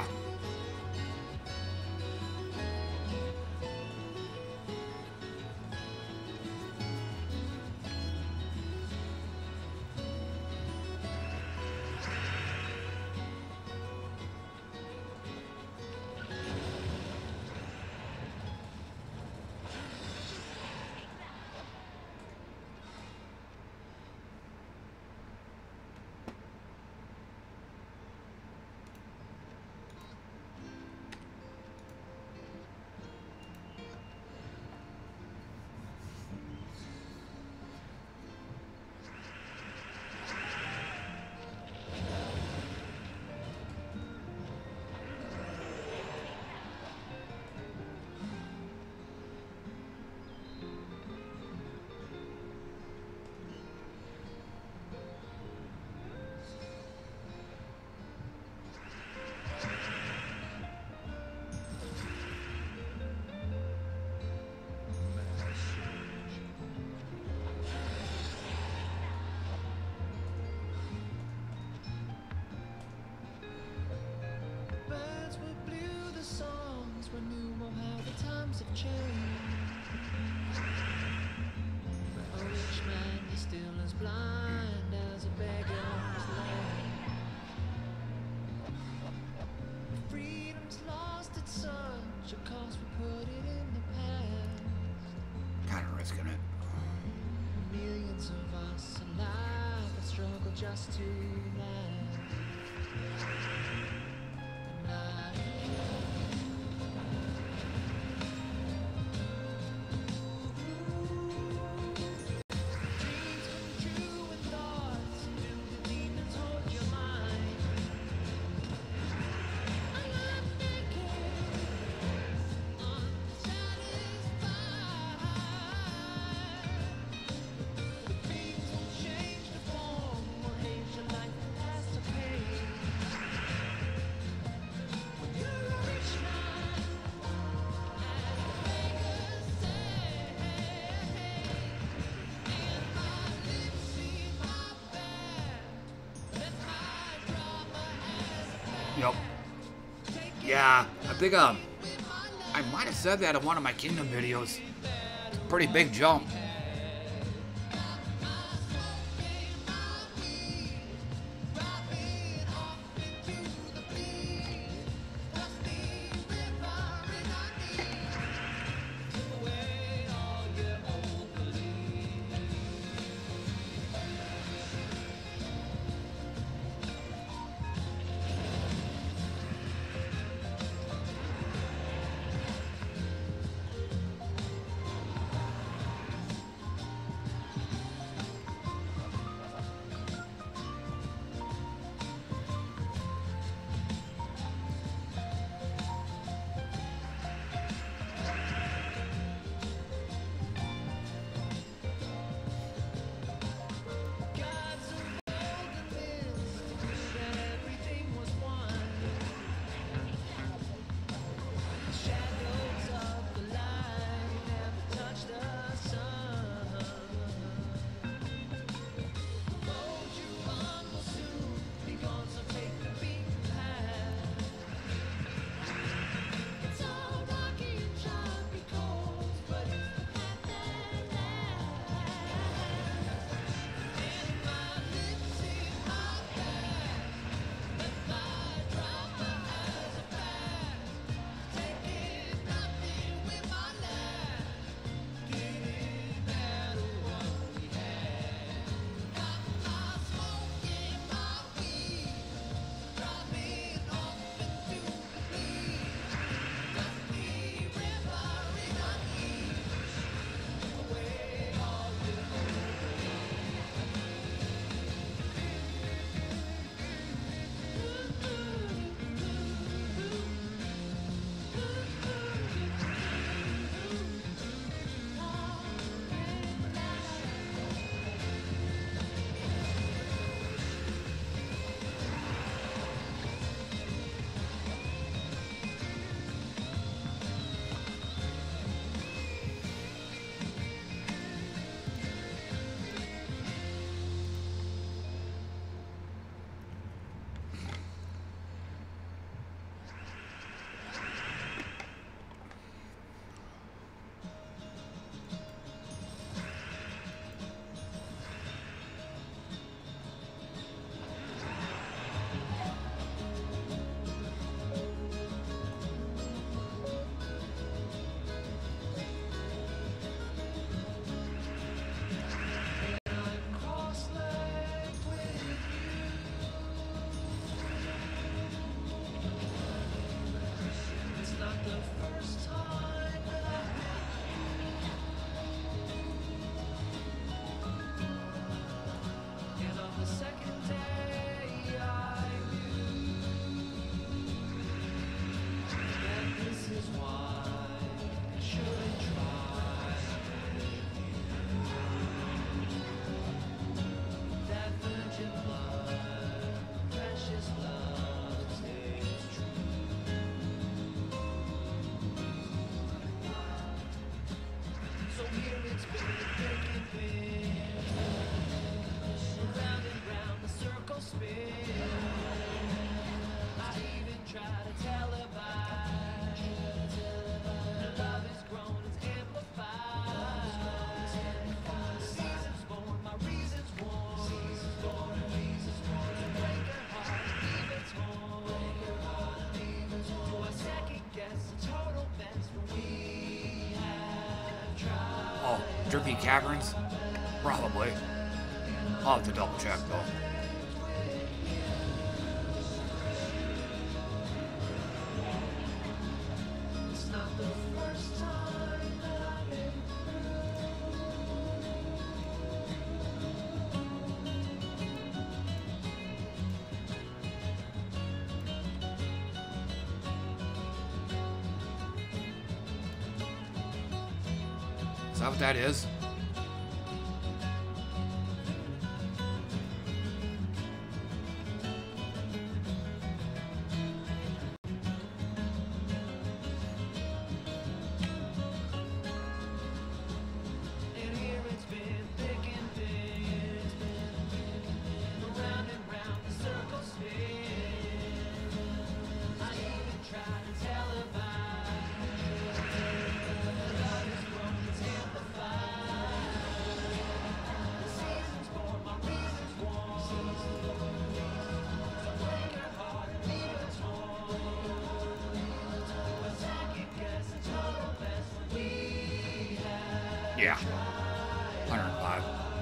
E: Birds were blue, the songs were new, oh how the times have changed. But a rich man, he's still as blind as a beggar's land. Freedom's lost at such a cost, we put it in the past.
A: Kind of risking it.
E: Millions of us alive that struggle just to last. And I dreams come true and thoughts, do the demons hold your mind? I'm not naked, unsatisfied. Things will change the form, or age your life has to pay. When you're a rich man, as the beggars say, and my lips see my bad, that my drama has
A: Yep. Yeah, I think um, I might have said that in one of my Kingdom videos. It's a pretty big jump. Drippy Caverns? Probably. I'll have to double check though. Is that what that is? Yeah. one hundred five.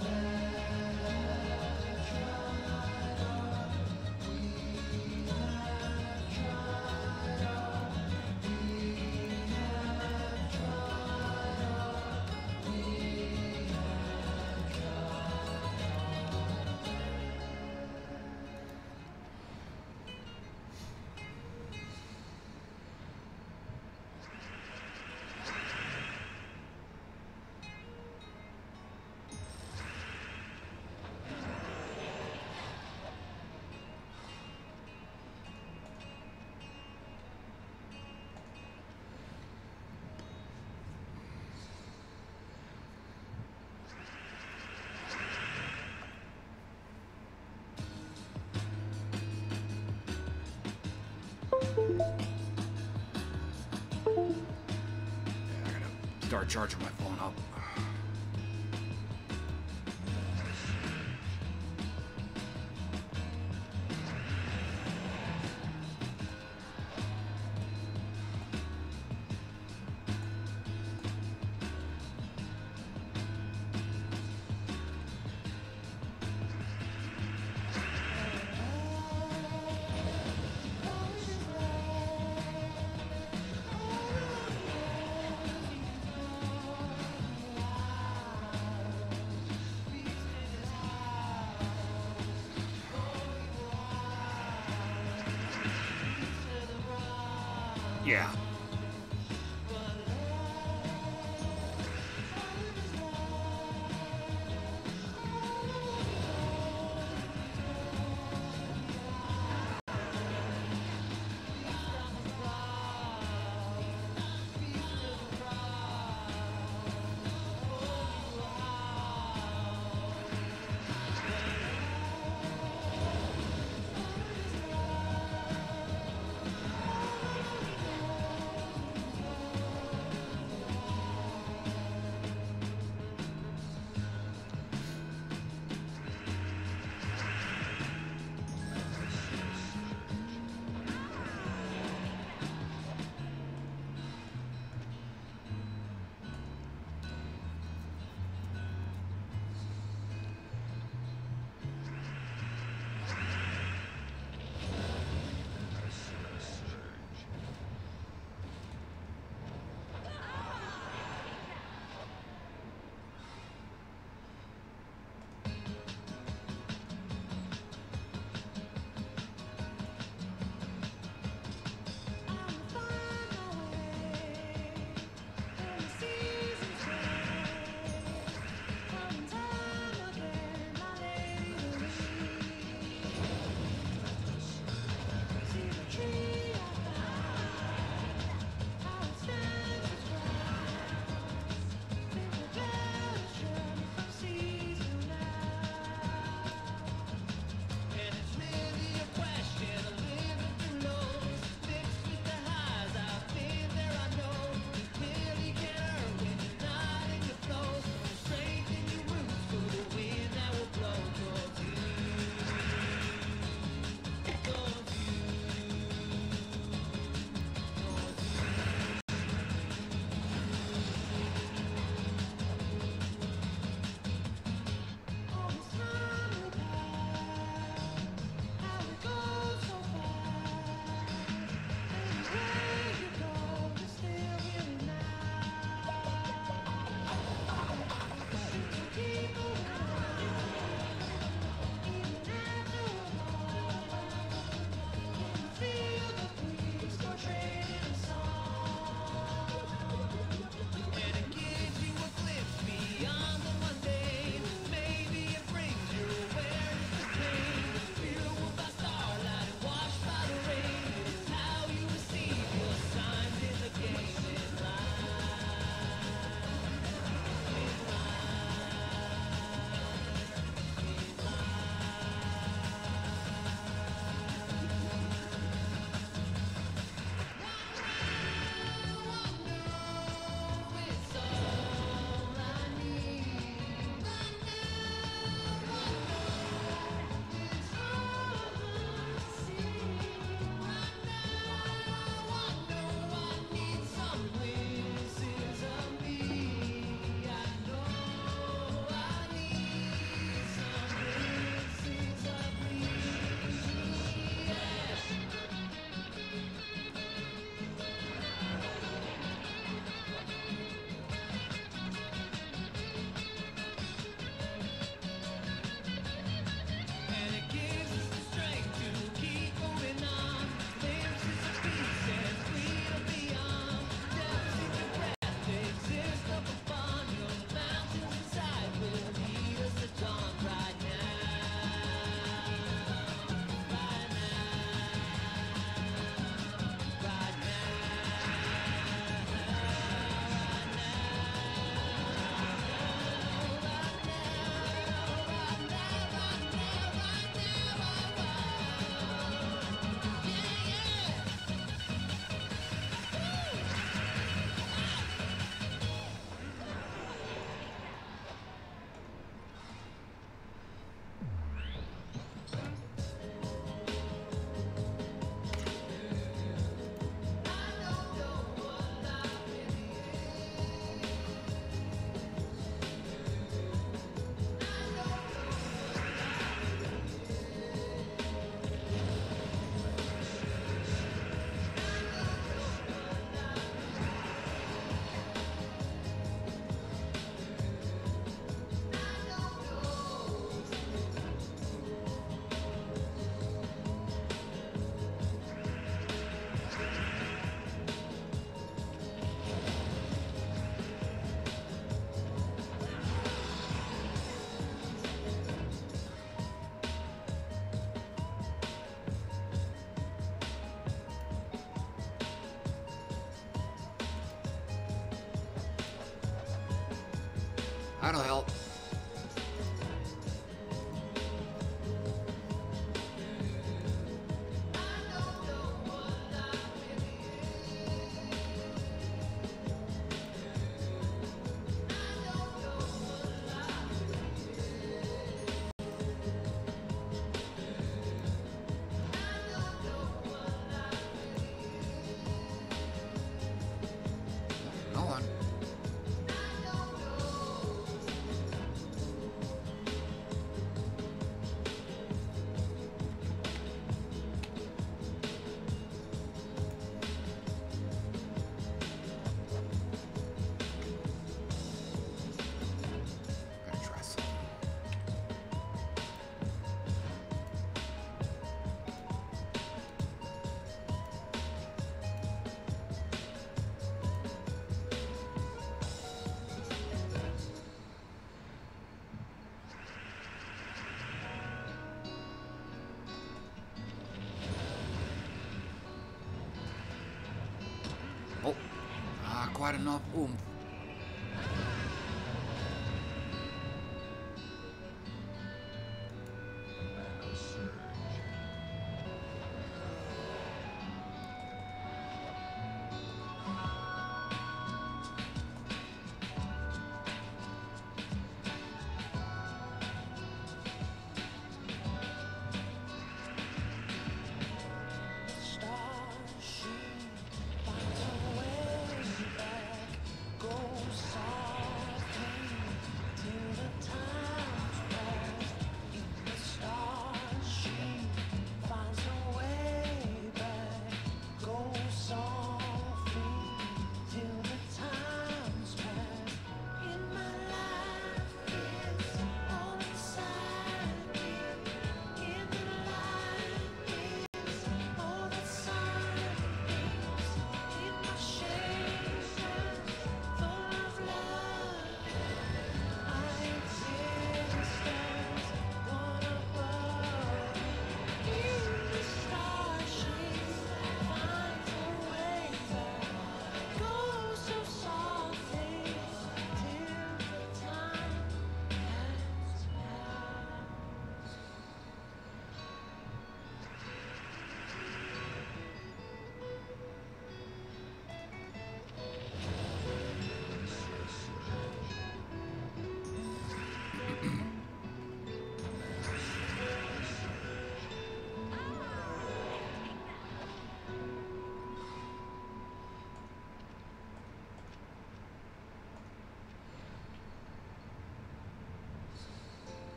A: Start charging my phone up. Yeah. That'll help. Hold on. Gotta try something. Oh, ah, quite enough oomph.
E: Stars shoot, find a way back, go south.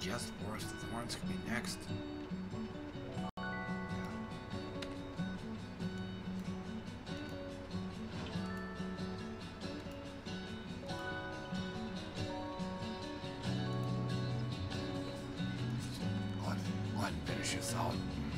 A: guess Forest of Thorns could be next. Go ahead, go ahead and finish this out.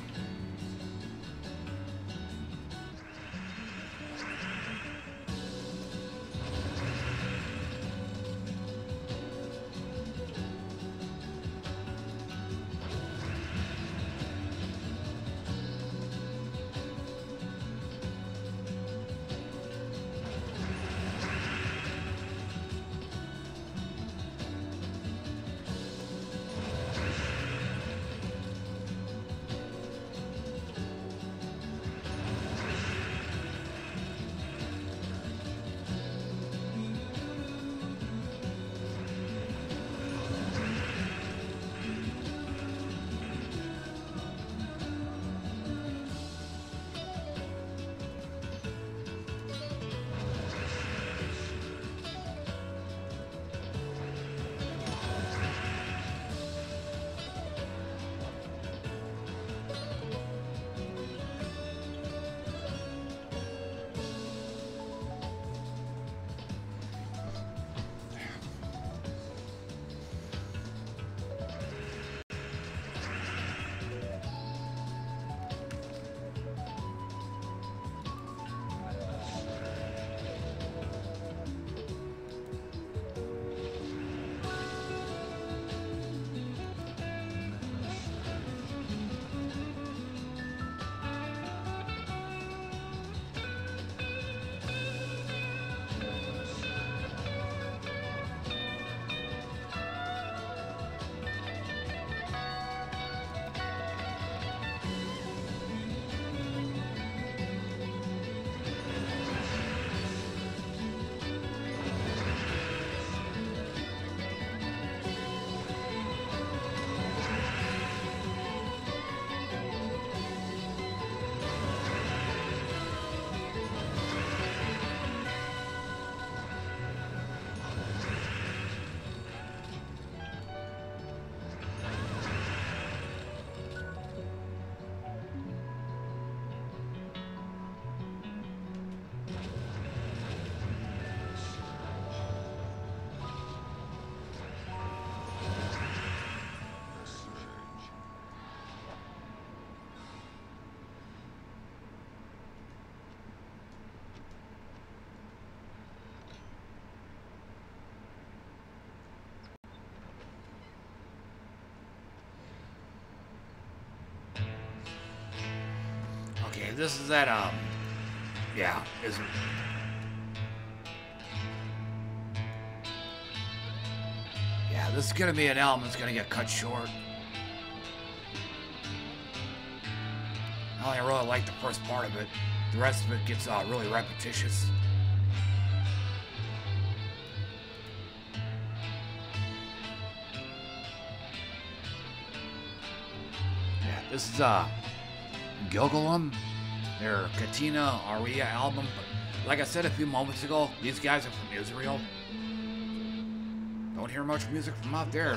A: Okay, this is that, um, yeah, is yeah, this is gonna be an album that's gonna get cut short. I only really like the first part of it. The rest of it gets uh, really repetitious. Yeah, this is, uh, Gilgalum, their Katina Aria album. But like I said a few moments ago, these guys are from Israel. Don't hear much music from out there.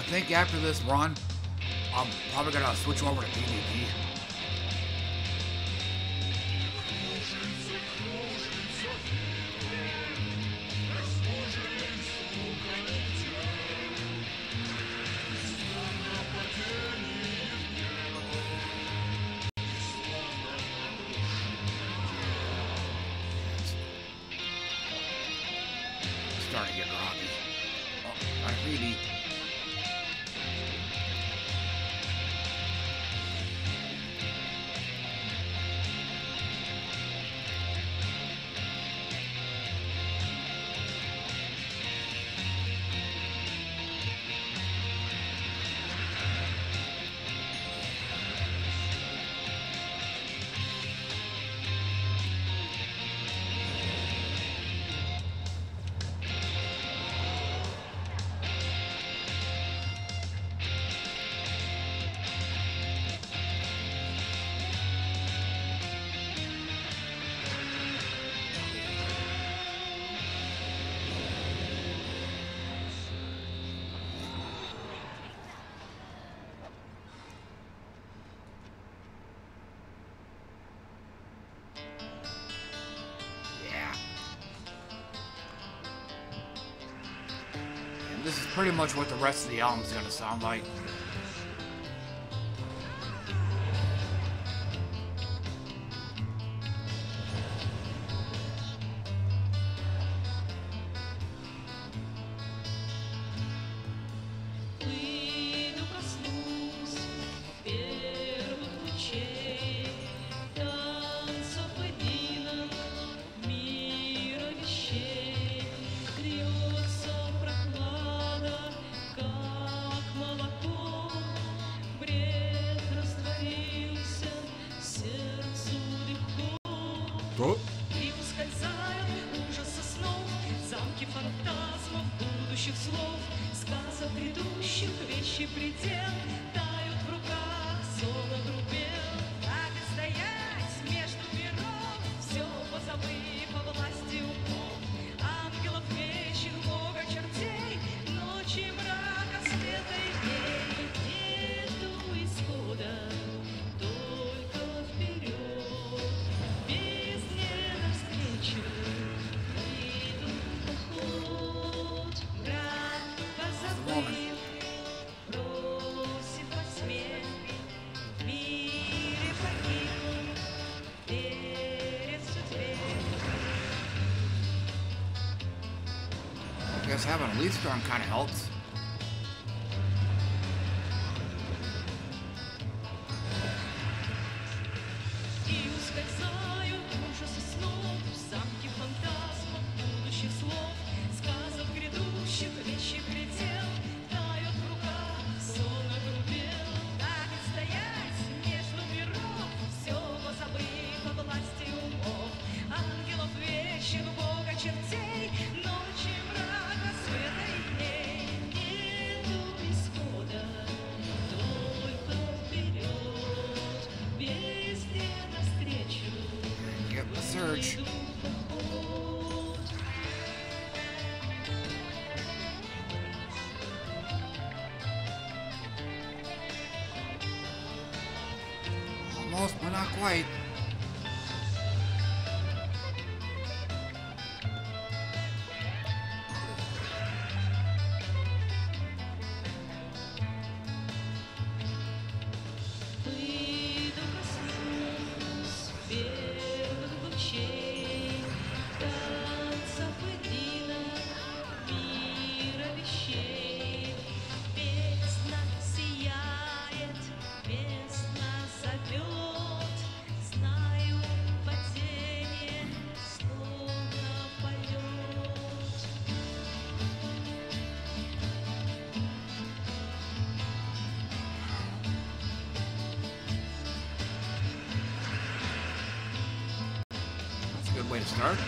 A: think after this run, I'm probably gonna switch over to P V P. Starting to get rocky. Oh, got a freebie. This is pretty much what the rest of the album's gonna sound like.
F: И ускользают ужасы снов, замки фантазмов, будущих слов, сказок грядущих, вещи предел, тают в руках, сон огрубел. Как и стоять между миров, все позабыв о власти умов, ангелов вещих, бога чертей, ночи мрака, света и дней. Нету исхода, только вперед. Бездне навстречу выйдут поход. Брат позабыл, бросив во тьме, в мире погиб, веря в судьбе.
A: I guess having a lead storm kind of helps.
F: И ускользают ужасы снов, замки фантазмов, будущих слов, сказок грядущих, вещи предел, тают в руках, сон огрубел. Так и стоять между миров, все позабыв о власти умов, ангелов вещих, бога чертей, ночи мрака, света и дней. Нету исхода, только вперед, бездне навстречу.
A: Get the surge. Almost, but not quite.
F: Выйду, коснусь первых лучей, танцев единых, мира вещей. Бездна сияет, бездна зовет, знаю падение, словно полет.
A: That's a good way to start.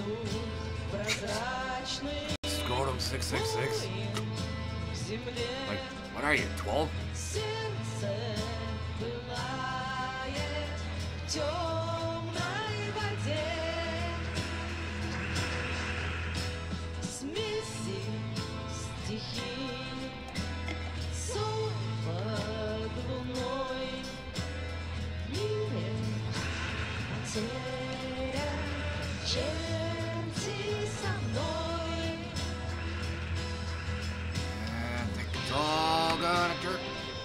F: прозрачный
A: Scrotum six six six.
F: в земле.
A: Like, what are you, twelve?
F: Сердце пылает в темной воде. Смеси стихий, сон под луной, в мире потеря, черти со мной.
A: And think it's all gonna jerk.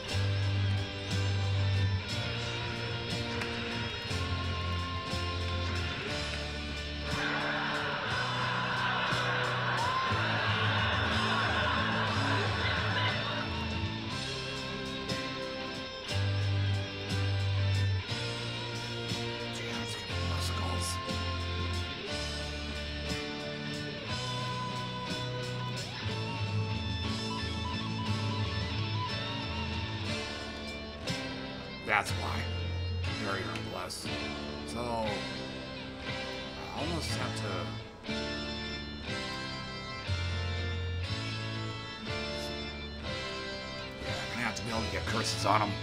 A: Gee, that's gonna be muscles. That's why. Very nonetheless. So, I almost have to. Yeah, I'm gonna have to be able to get curses on him.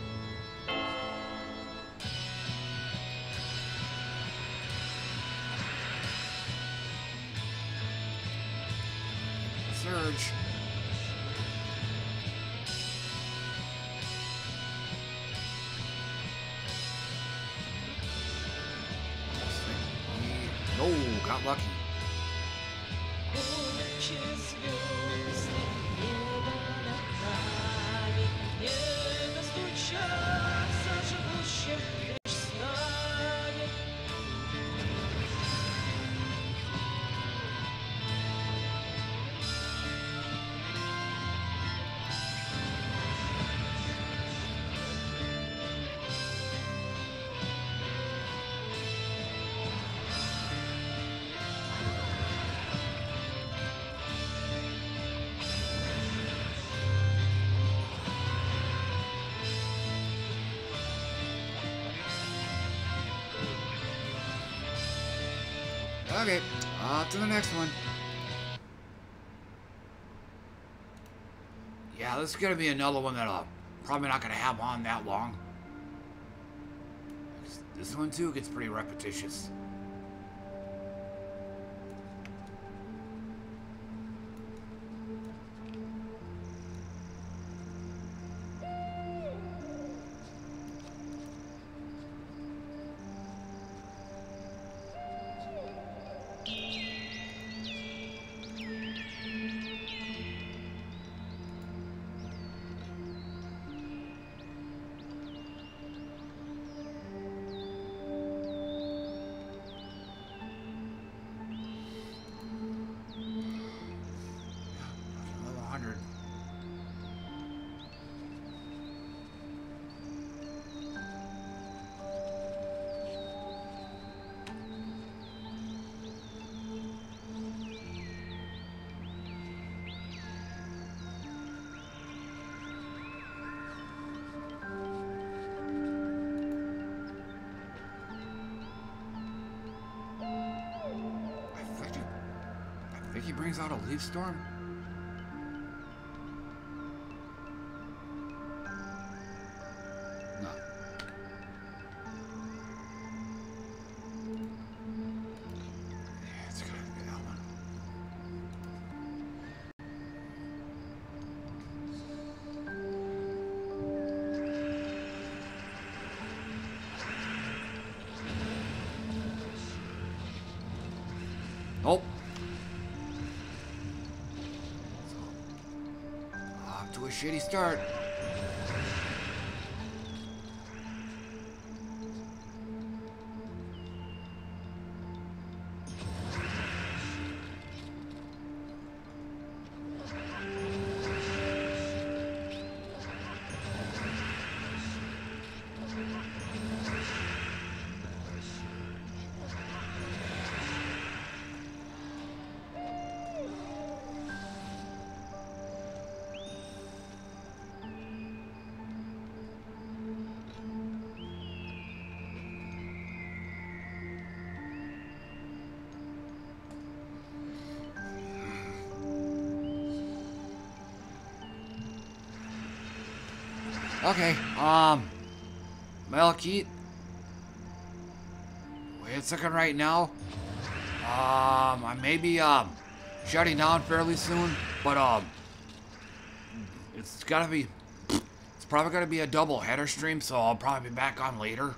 A: Surge. No, got lucky.
F: Куча звезд, небо над нами, не достучаться живущим лишь с нами.
A: Okay, on to the next one. Yeah, this is gonna be another one that I'm probably not gonna have on that long. This one too gets pretty repetitious. Level one hundred. I think he, I think he brings out a leaf storm. No. Yeah, it's gonna be that one. Nope. Off to a shitty start. Okay, um, Malakit, wait a second right now. Um, I may be, um, shutting down fairly soon, but, um, it's gotta be, it's probably gonna be a double header stream, so I'll probably be back on later.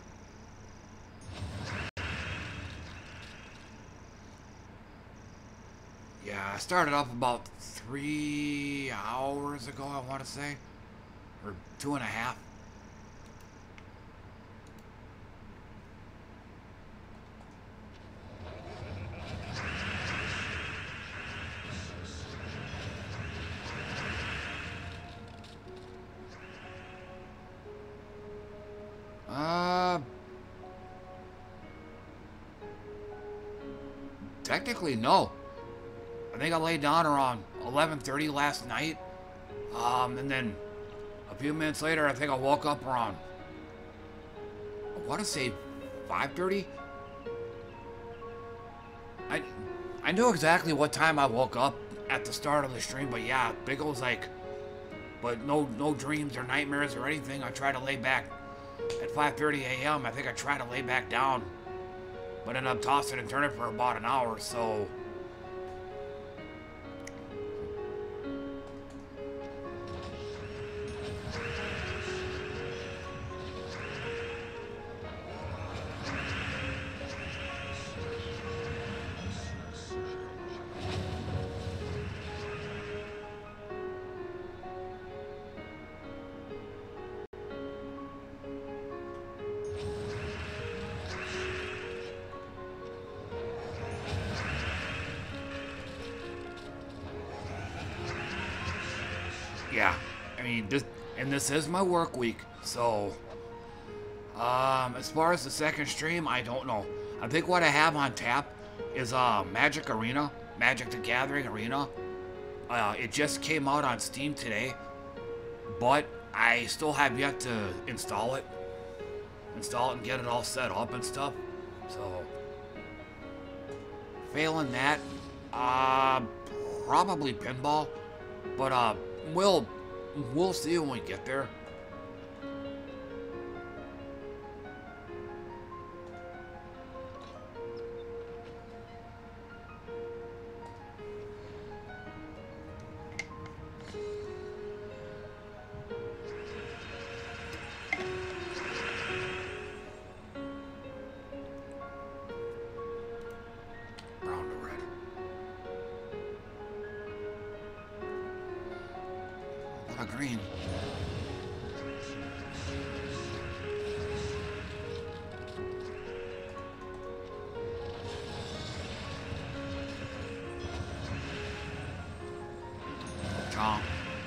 A: Yeah, I started up about three hours ago, I want to say, or two and a half. Uh, technically, no. I think I laid down around eleven thirty last night. Um, and then a few minutes later, I think I woke up around, I want to say five thirty. I, I knew exactly what time I woke up at the start of the stream, but yeah, Big O's like, but no, no dreams or nightmares or anything. I tried to lay back at five thirty a m I think I tried to lay back down, but ended up tossing and turning for about an hour, so. Yeah, I mean, this, and this is my work week, so, um, as far as the second stream, I don't know. I think what I have on tap is, uh, Magic Arena, Magic the Gathering Arena. Uh, it just came out on Steam today, but I still have yet to install it, install it and get it all set up and stuff, so, failing that, uh, probably pinball, but, uh, We'll, we'll see when we get there. Brown to red. A green. Chomp.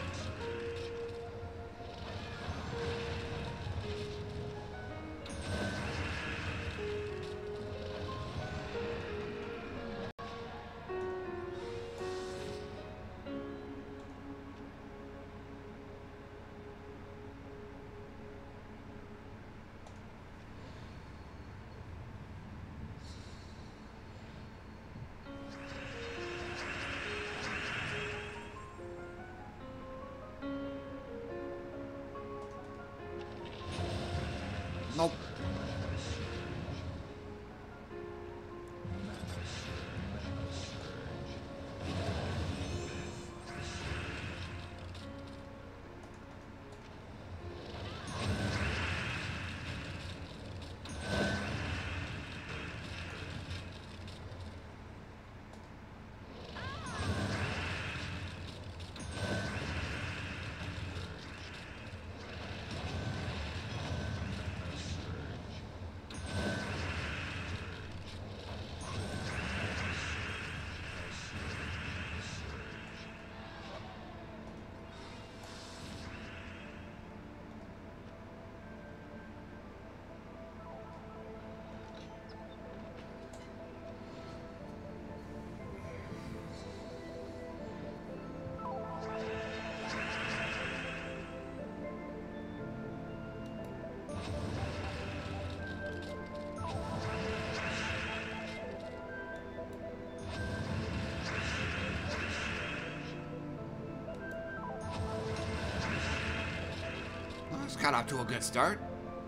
A: Nope. got off to a good start.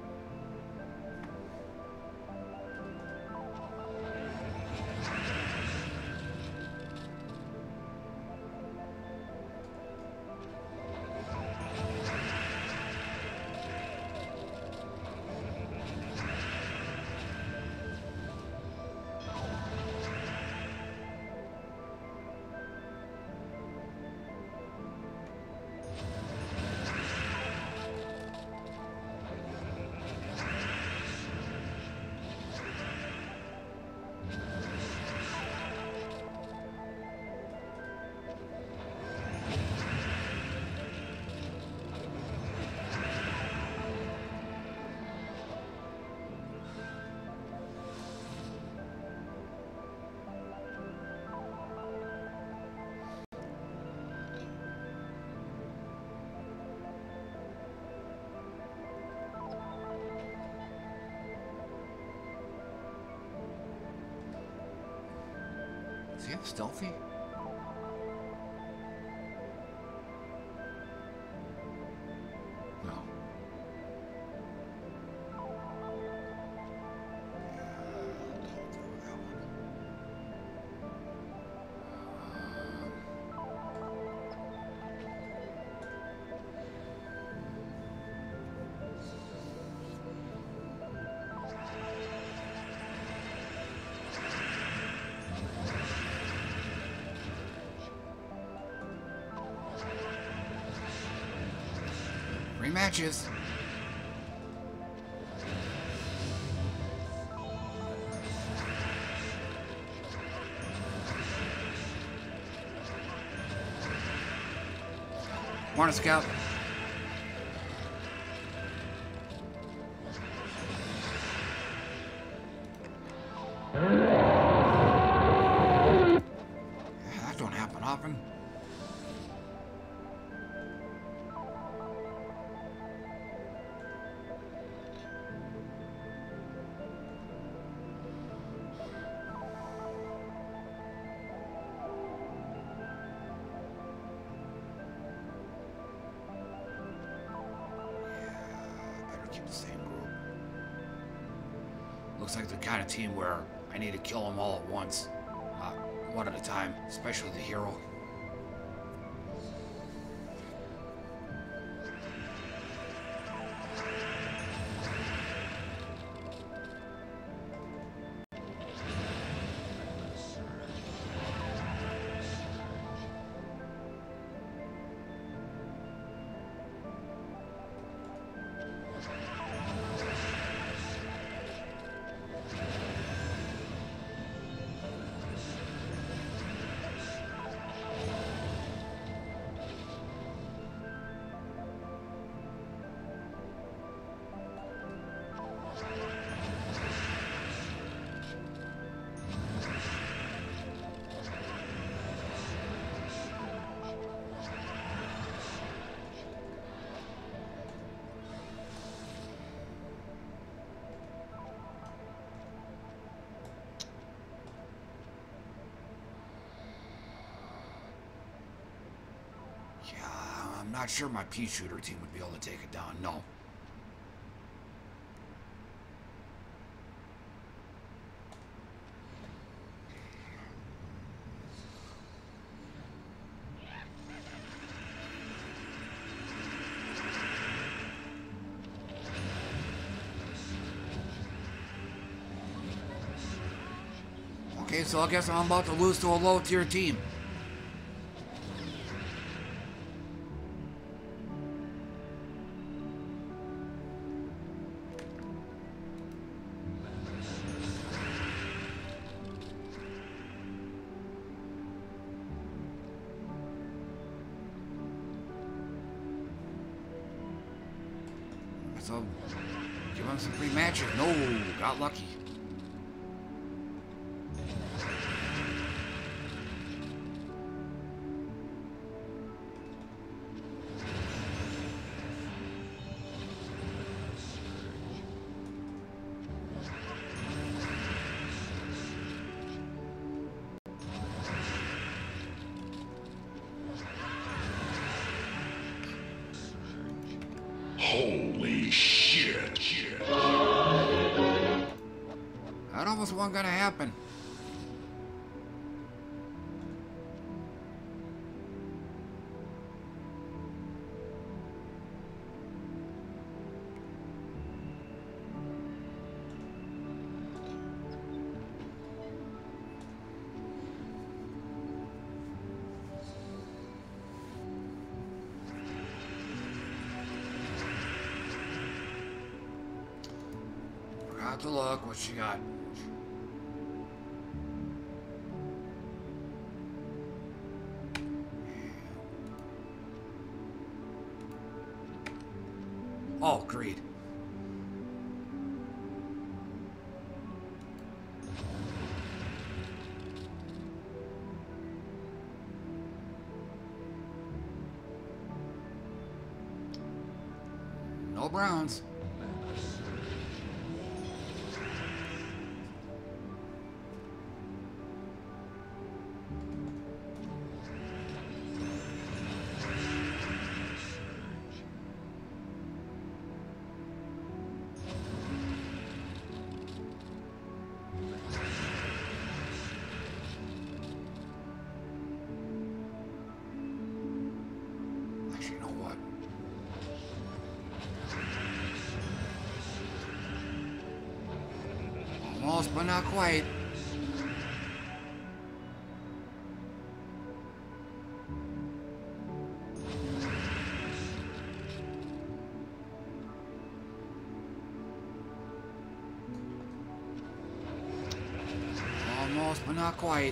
A: Is he stealthy? No. Rematches. Morning, Scout. That don't happen often. Looks like the kind of team where I need to kill them all at once. Uh, one at a time, especially the hero. I'm not sure my pea shooter team would be able to take it down. No. Okay, so I guess I'm about to lose to a low tier team. So, give him some free matches. No, got lucky.
C: Holy
A: this one gonna happen? Forgot to look what she got. Oh, greed. No browns. Actually, you know what? Almost, but not quite. Almost, but not quite.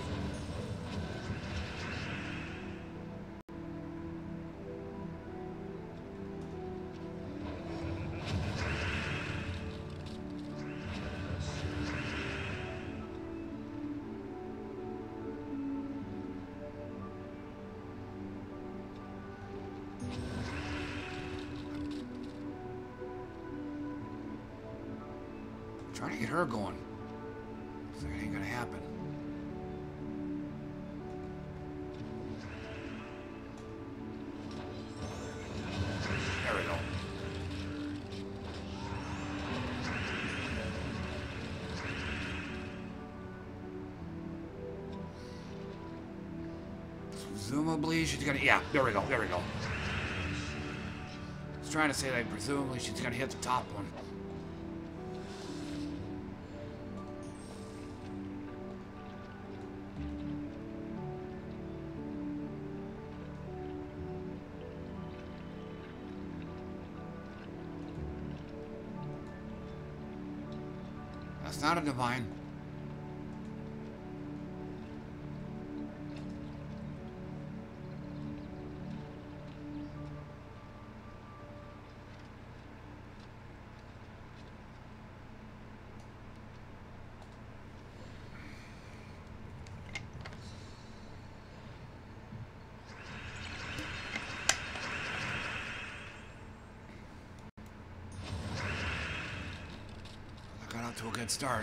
A: Trying to get her going. Looks like it ain't gonna happen. There we go. Presumably she's gonna, yeah, there we go, there we go. I was trying to say that presumably she's gonna hit the top one. That's not a divine. I got out to a good start.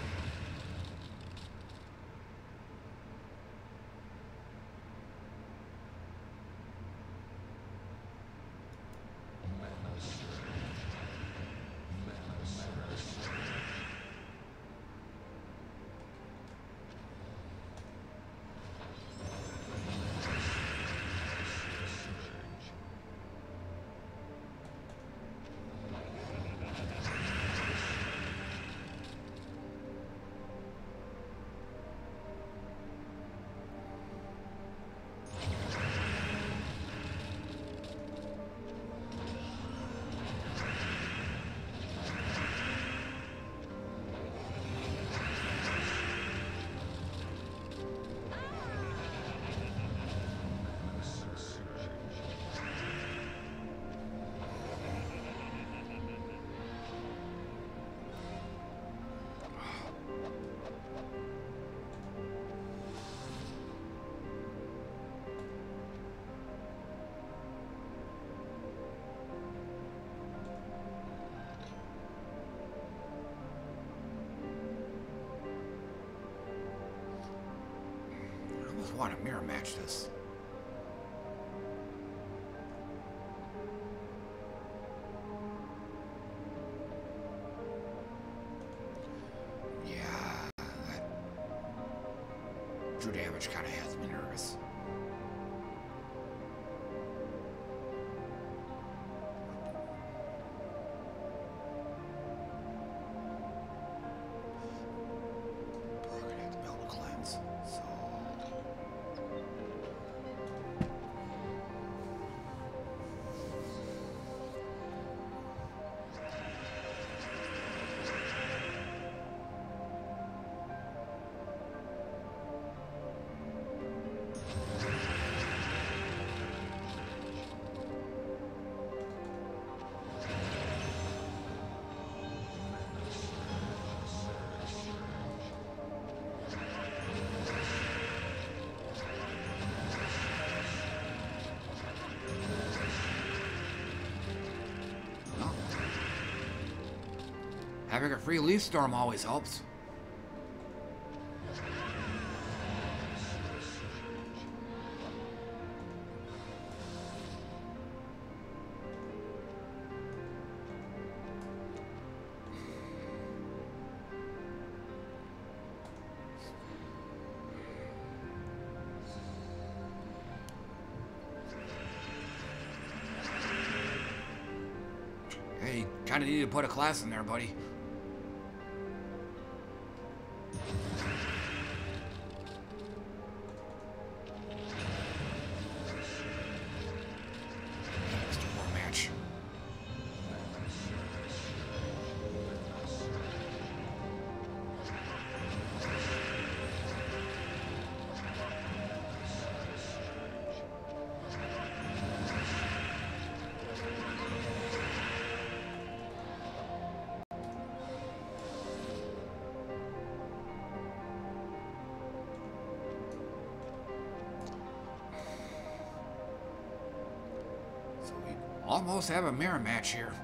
A: I want to mirror match this. Yeah. True damage kind of has me nervous. We're gonna have to be able to cleanse. So. Having a free leaf storm always helps. Hey, kinda need to put a class in there, buddy. Almost have a mirror match here.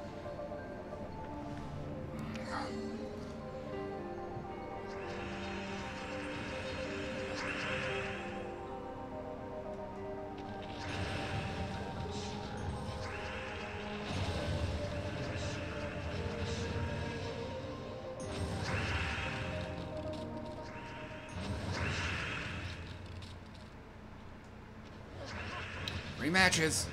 A: Rematches.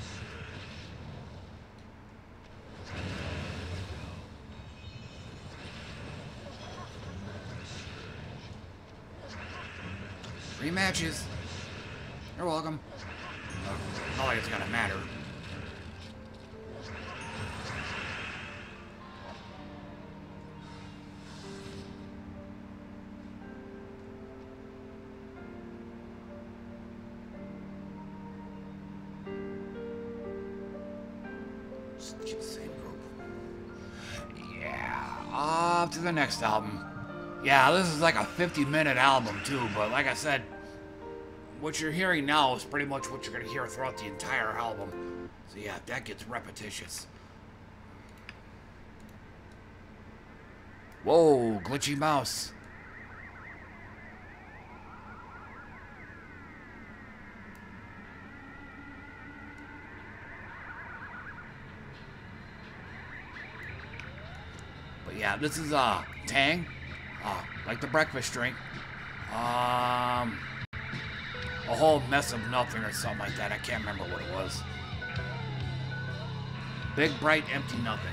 A: Rematches. You're welcome. Uh, not like it's gonna matter. Just keep the same group. Yeah. Off to the next album. Yeah, this is like a fifty minute album too, but like I said, what you're hearing now is pretty much what you're going to hear throughout the entire album. So yeah, that gets repetitious. Whoa, glitchy mouse. But yeah, this is uh Tang. Uh, like the breakfast drink. Um, a whole mess of nothing or something like that. I can't remember what it was. Big, bright, empty nothing.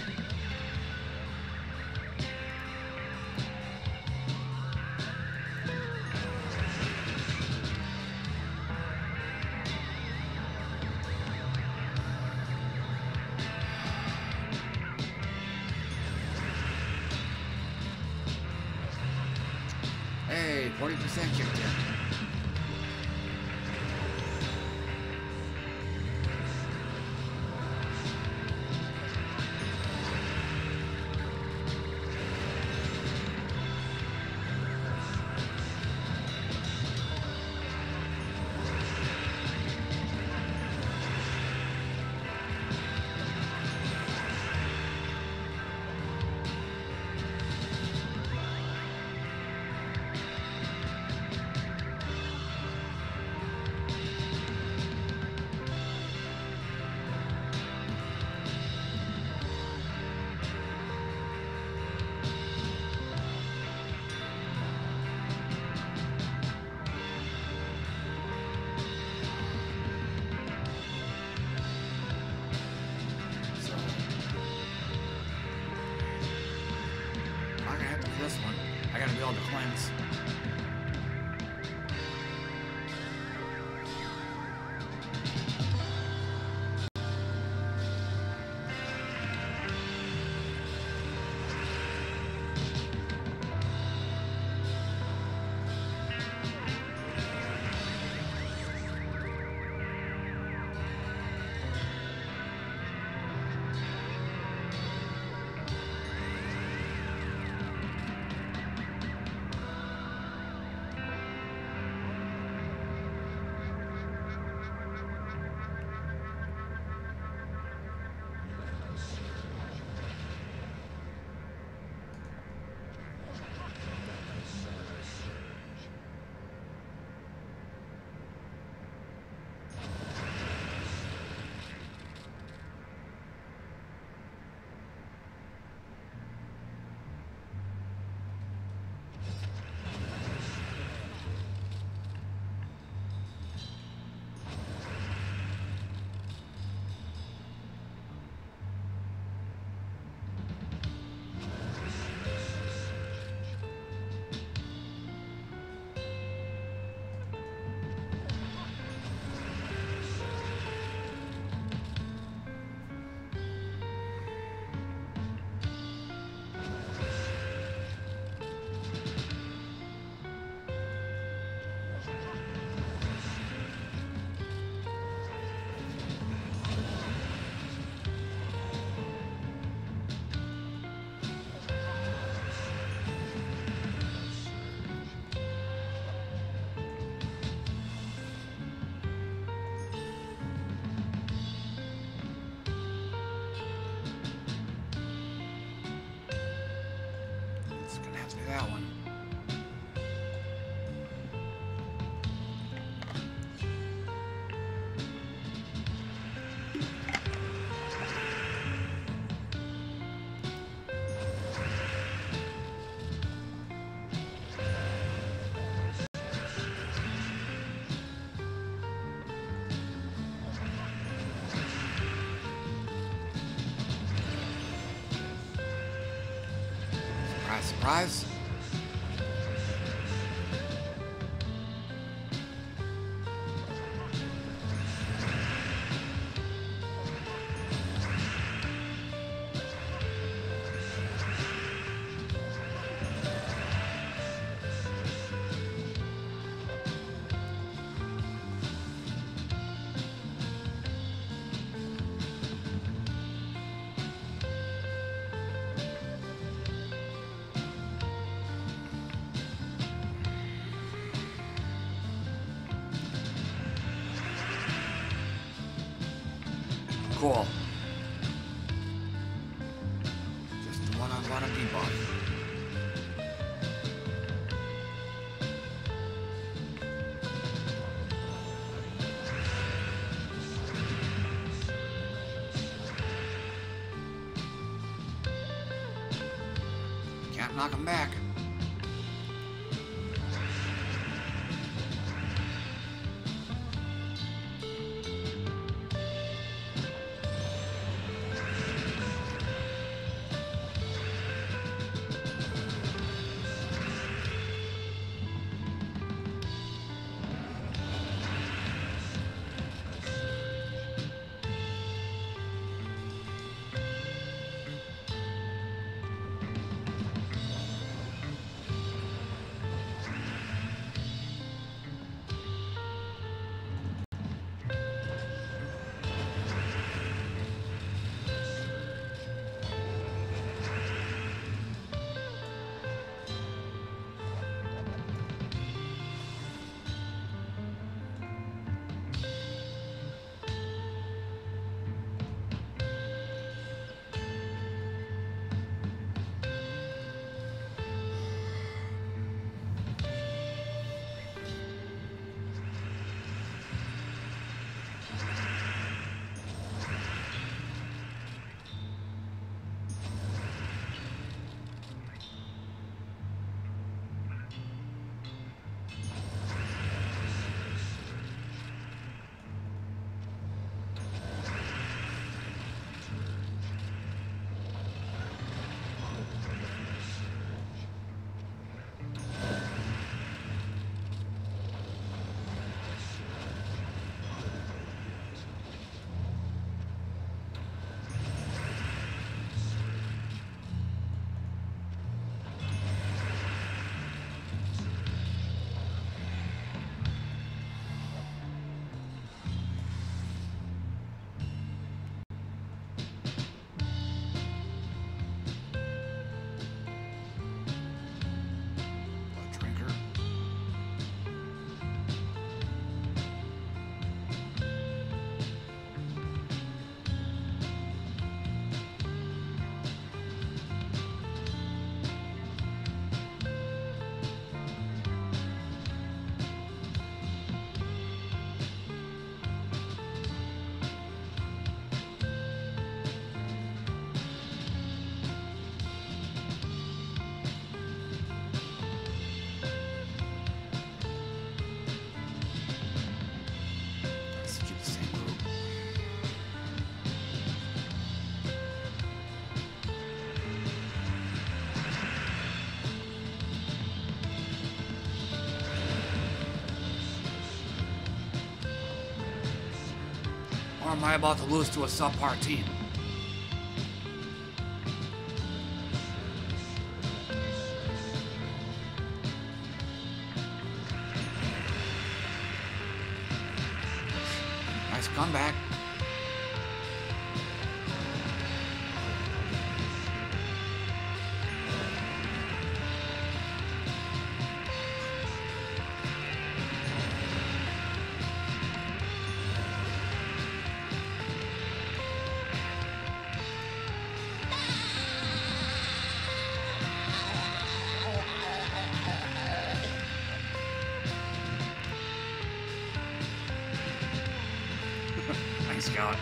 A: Hey, forty percent kicked in. This one. I gotta be able to cleanse. That one. Surprise, surprise. Cool. Just the one I want to debug. Can't knock him back. am I about to lose to a subpar team? Nice comeback. Nice going.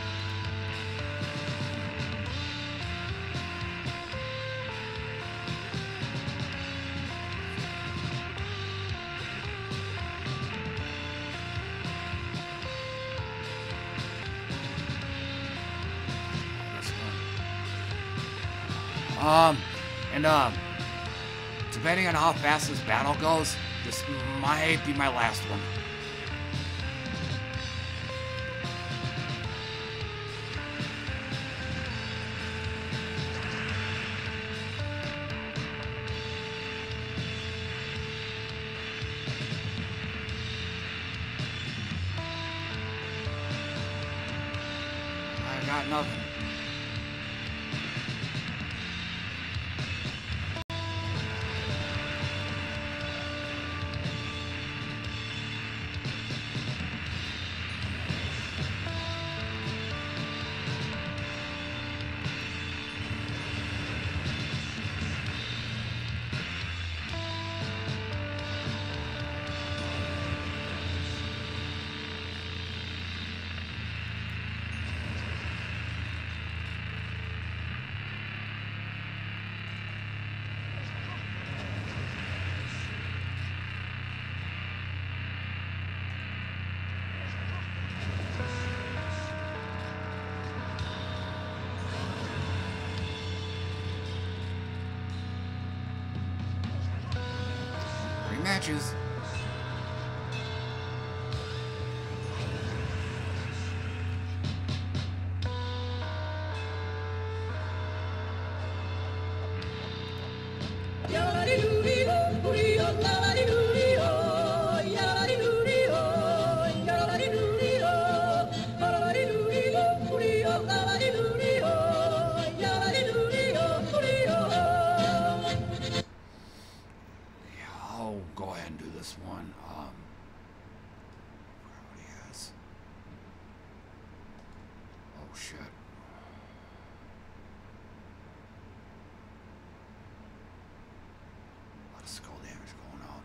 A: Um, and um, depending on how fast this battle goes, this might be my last one. I got nothing. Matches. I'll go ahead and do this one. Um, what he has. Oh shit. A lot of skull damage going on.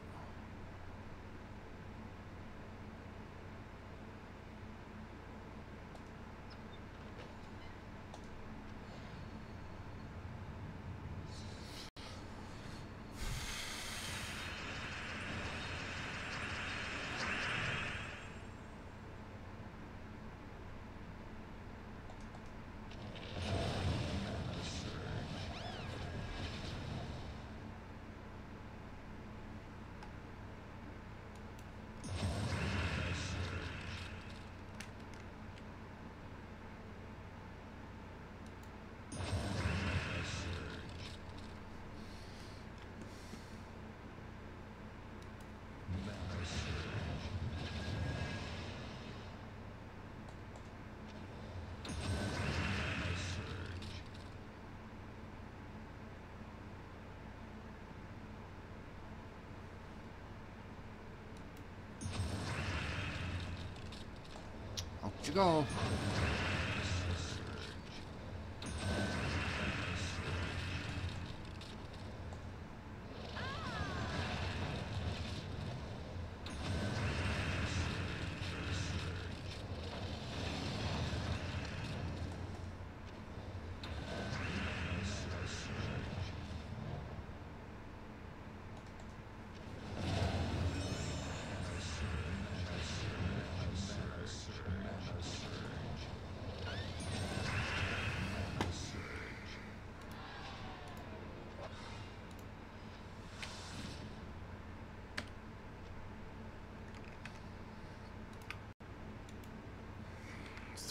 A: Out you go.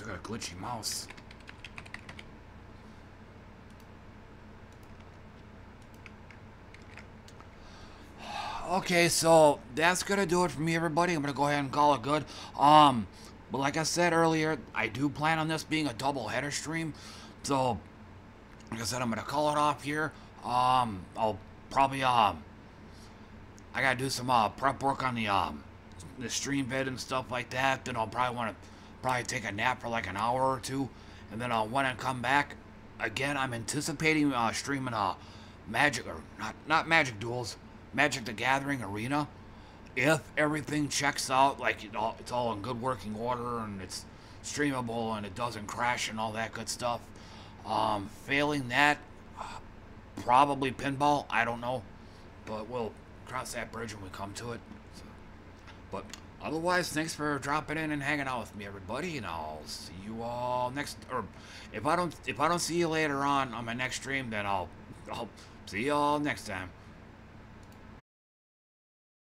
A: still got a glitchy mouse. Okay, so that's gonna do it for me, everybody. I'm gonna go ahead and call it good. Um, but like I said earlier, I do plan on this being a double header stream. So, like I said, I'm gonna call it off here. Um, I'll probably um, I gotta do some uh prep work on the um the stream bed and stuff like that. Then I'll probably want to probably take a nap for like an hour or two, and then I'll when I come back again. I'm anticipating uh streaming uh Magic or not not Magic Duels. Magic the Gathering Arena, if everything checks out, like it all, it's all in good working order and it's streamable and it doesn't crash and all that good stuff. Um, failing that, uh, probably pinball. I don't know, but we'll cross that bridge when we come to it. So, but otherwise, thanks for dropping in and hanging out with me, everybody. And I'll see you all next. Or if I don't, if I don't see you later on on my next stream, then I'll, I'll see you all next time.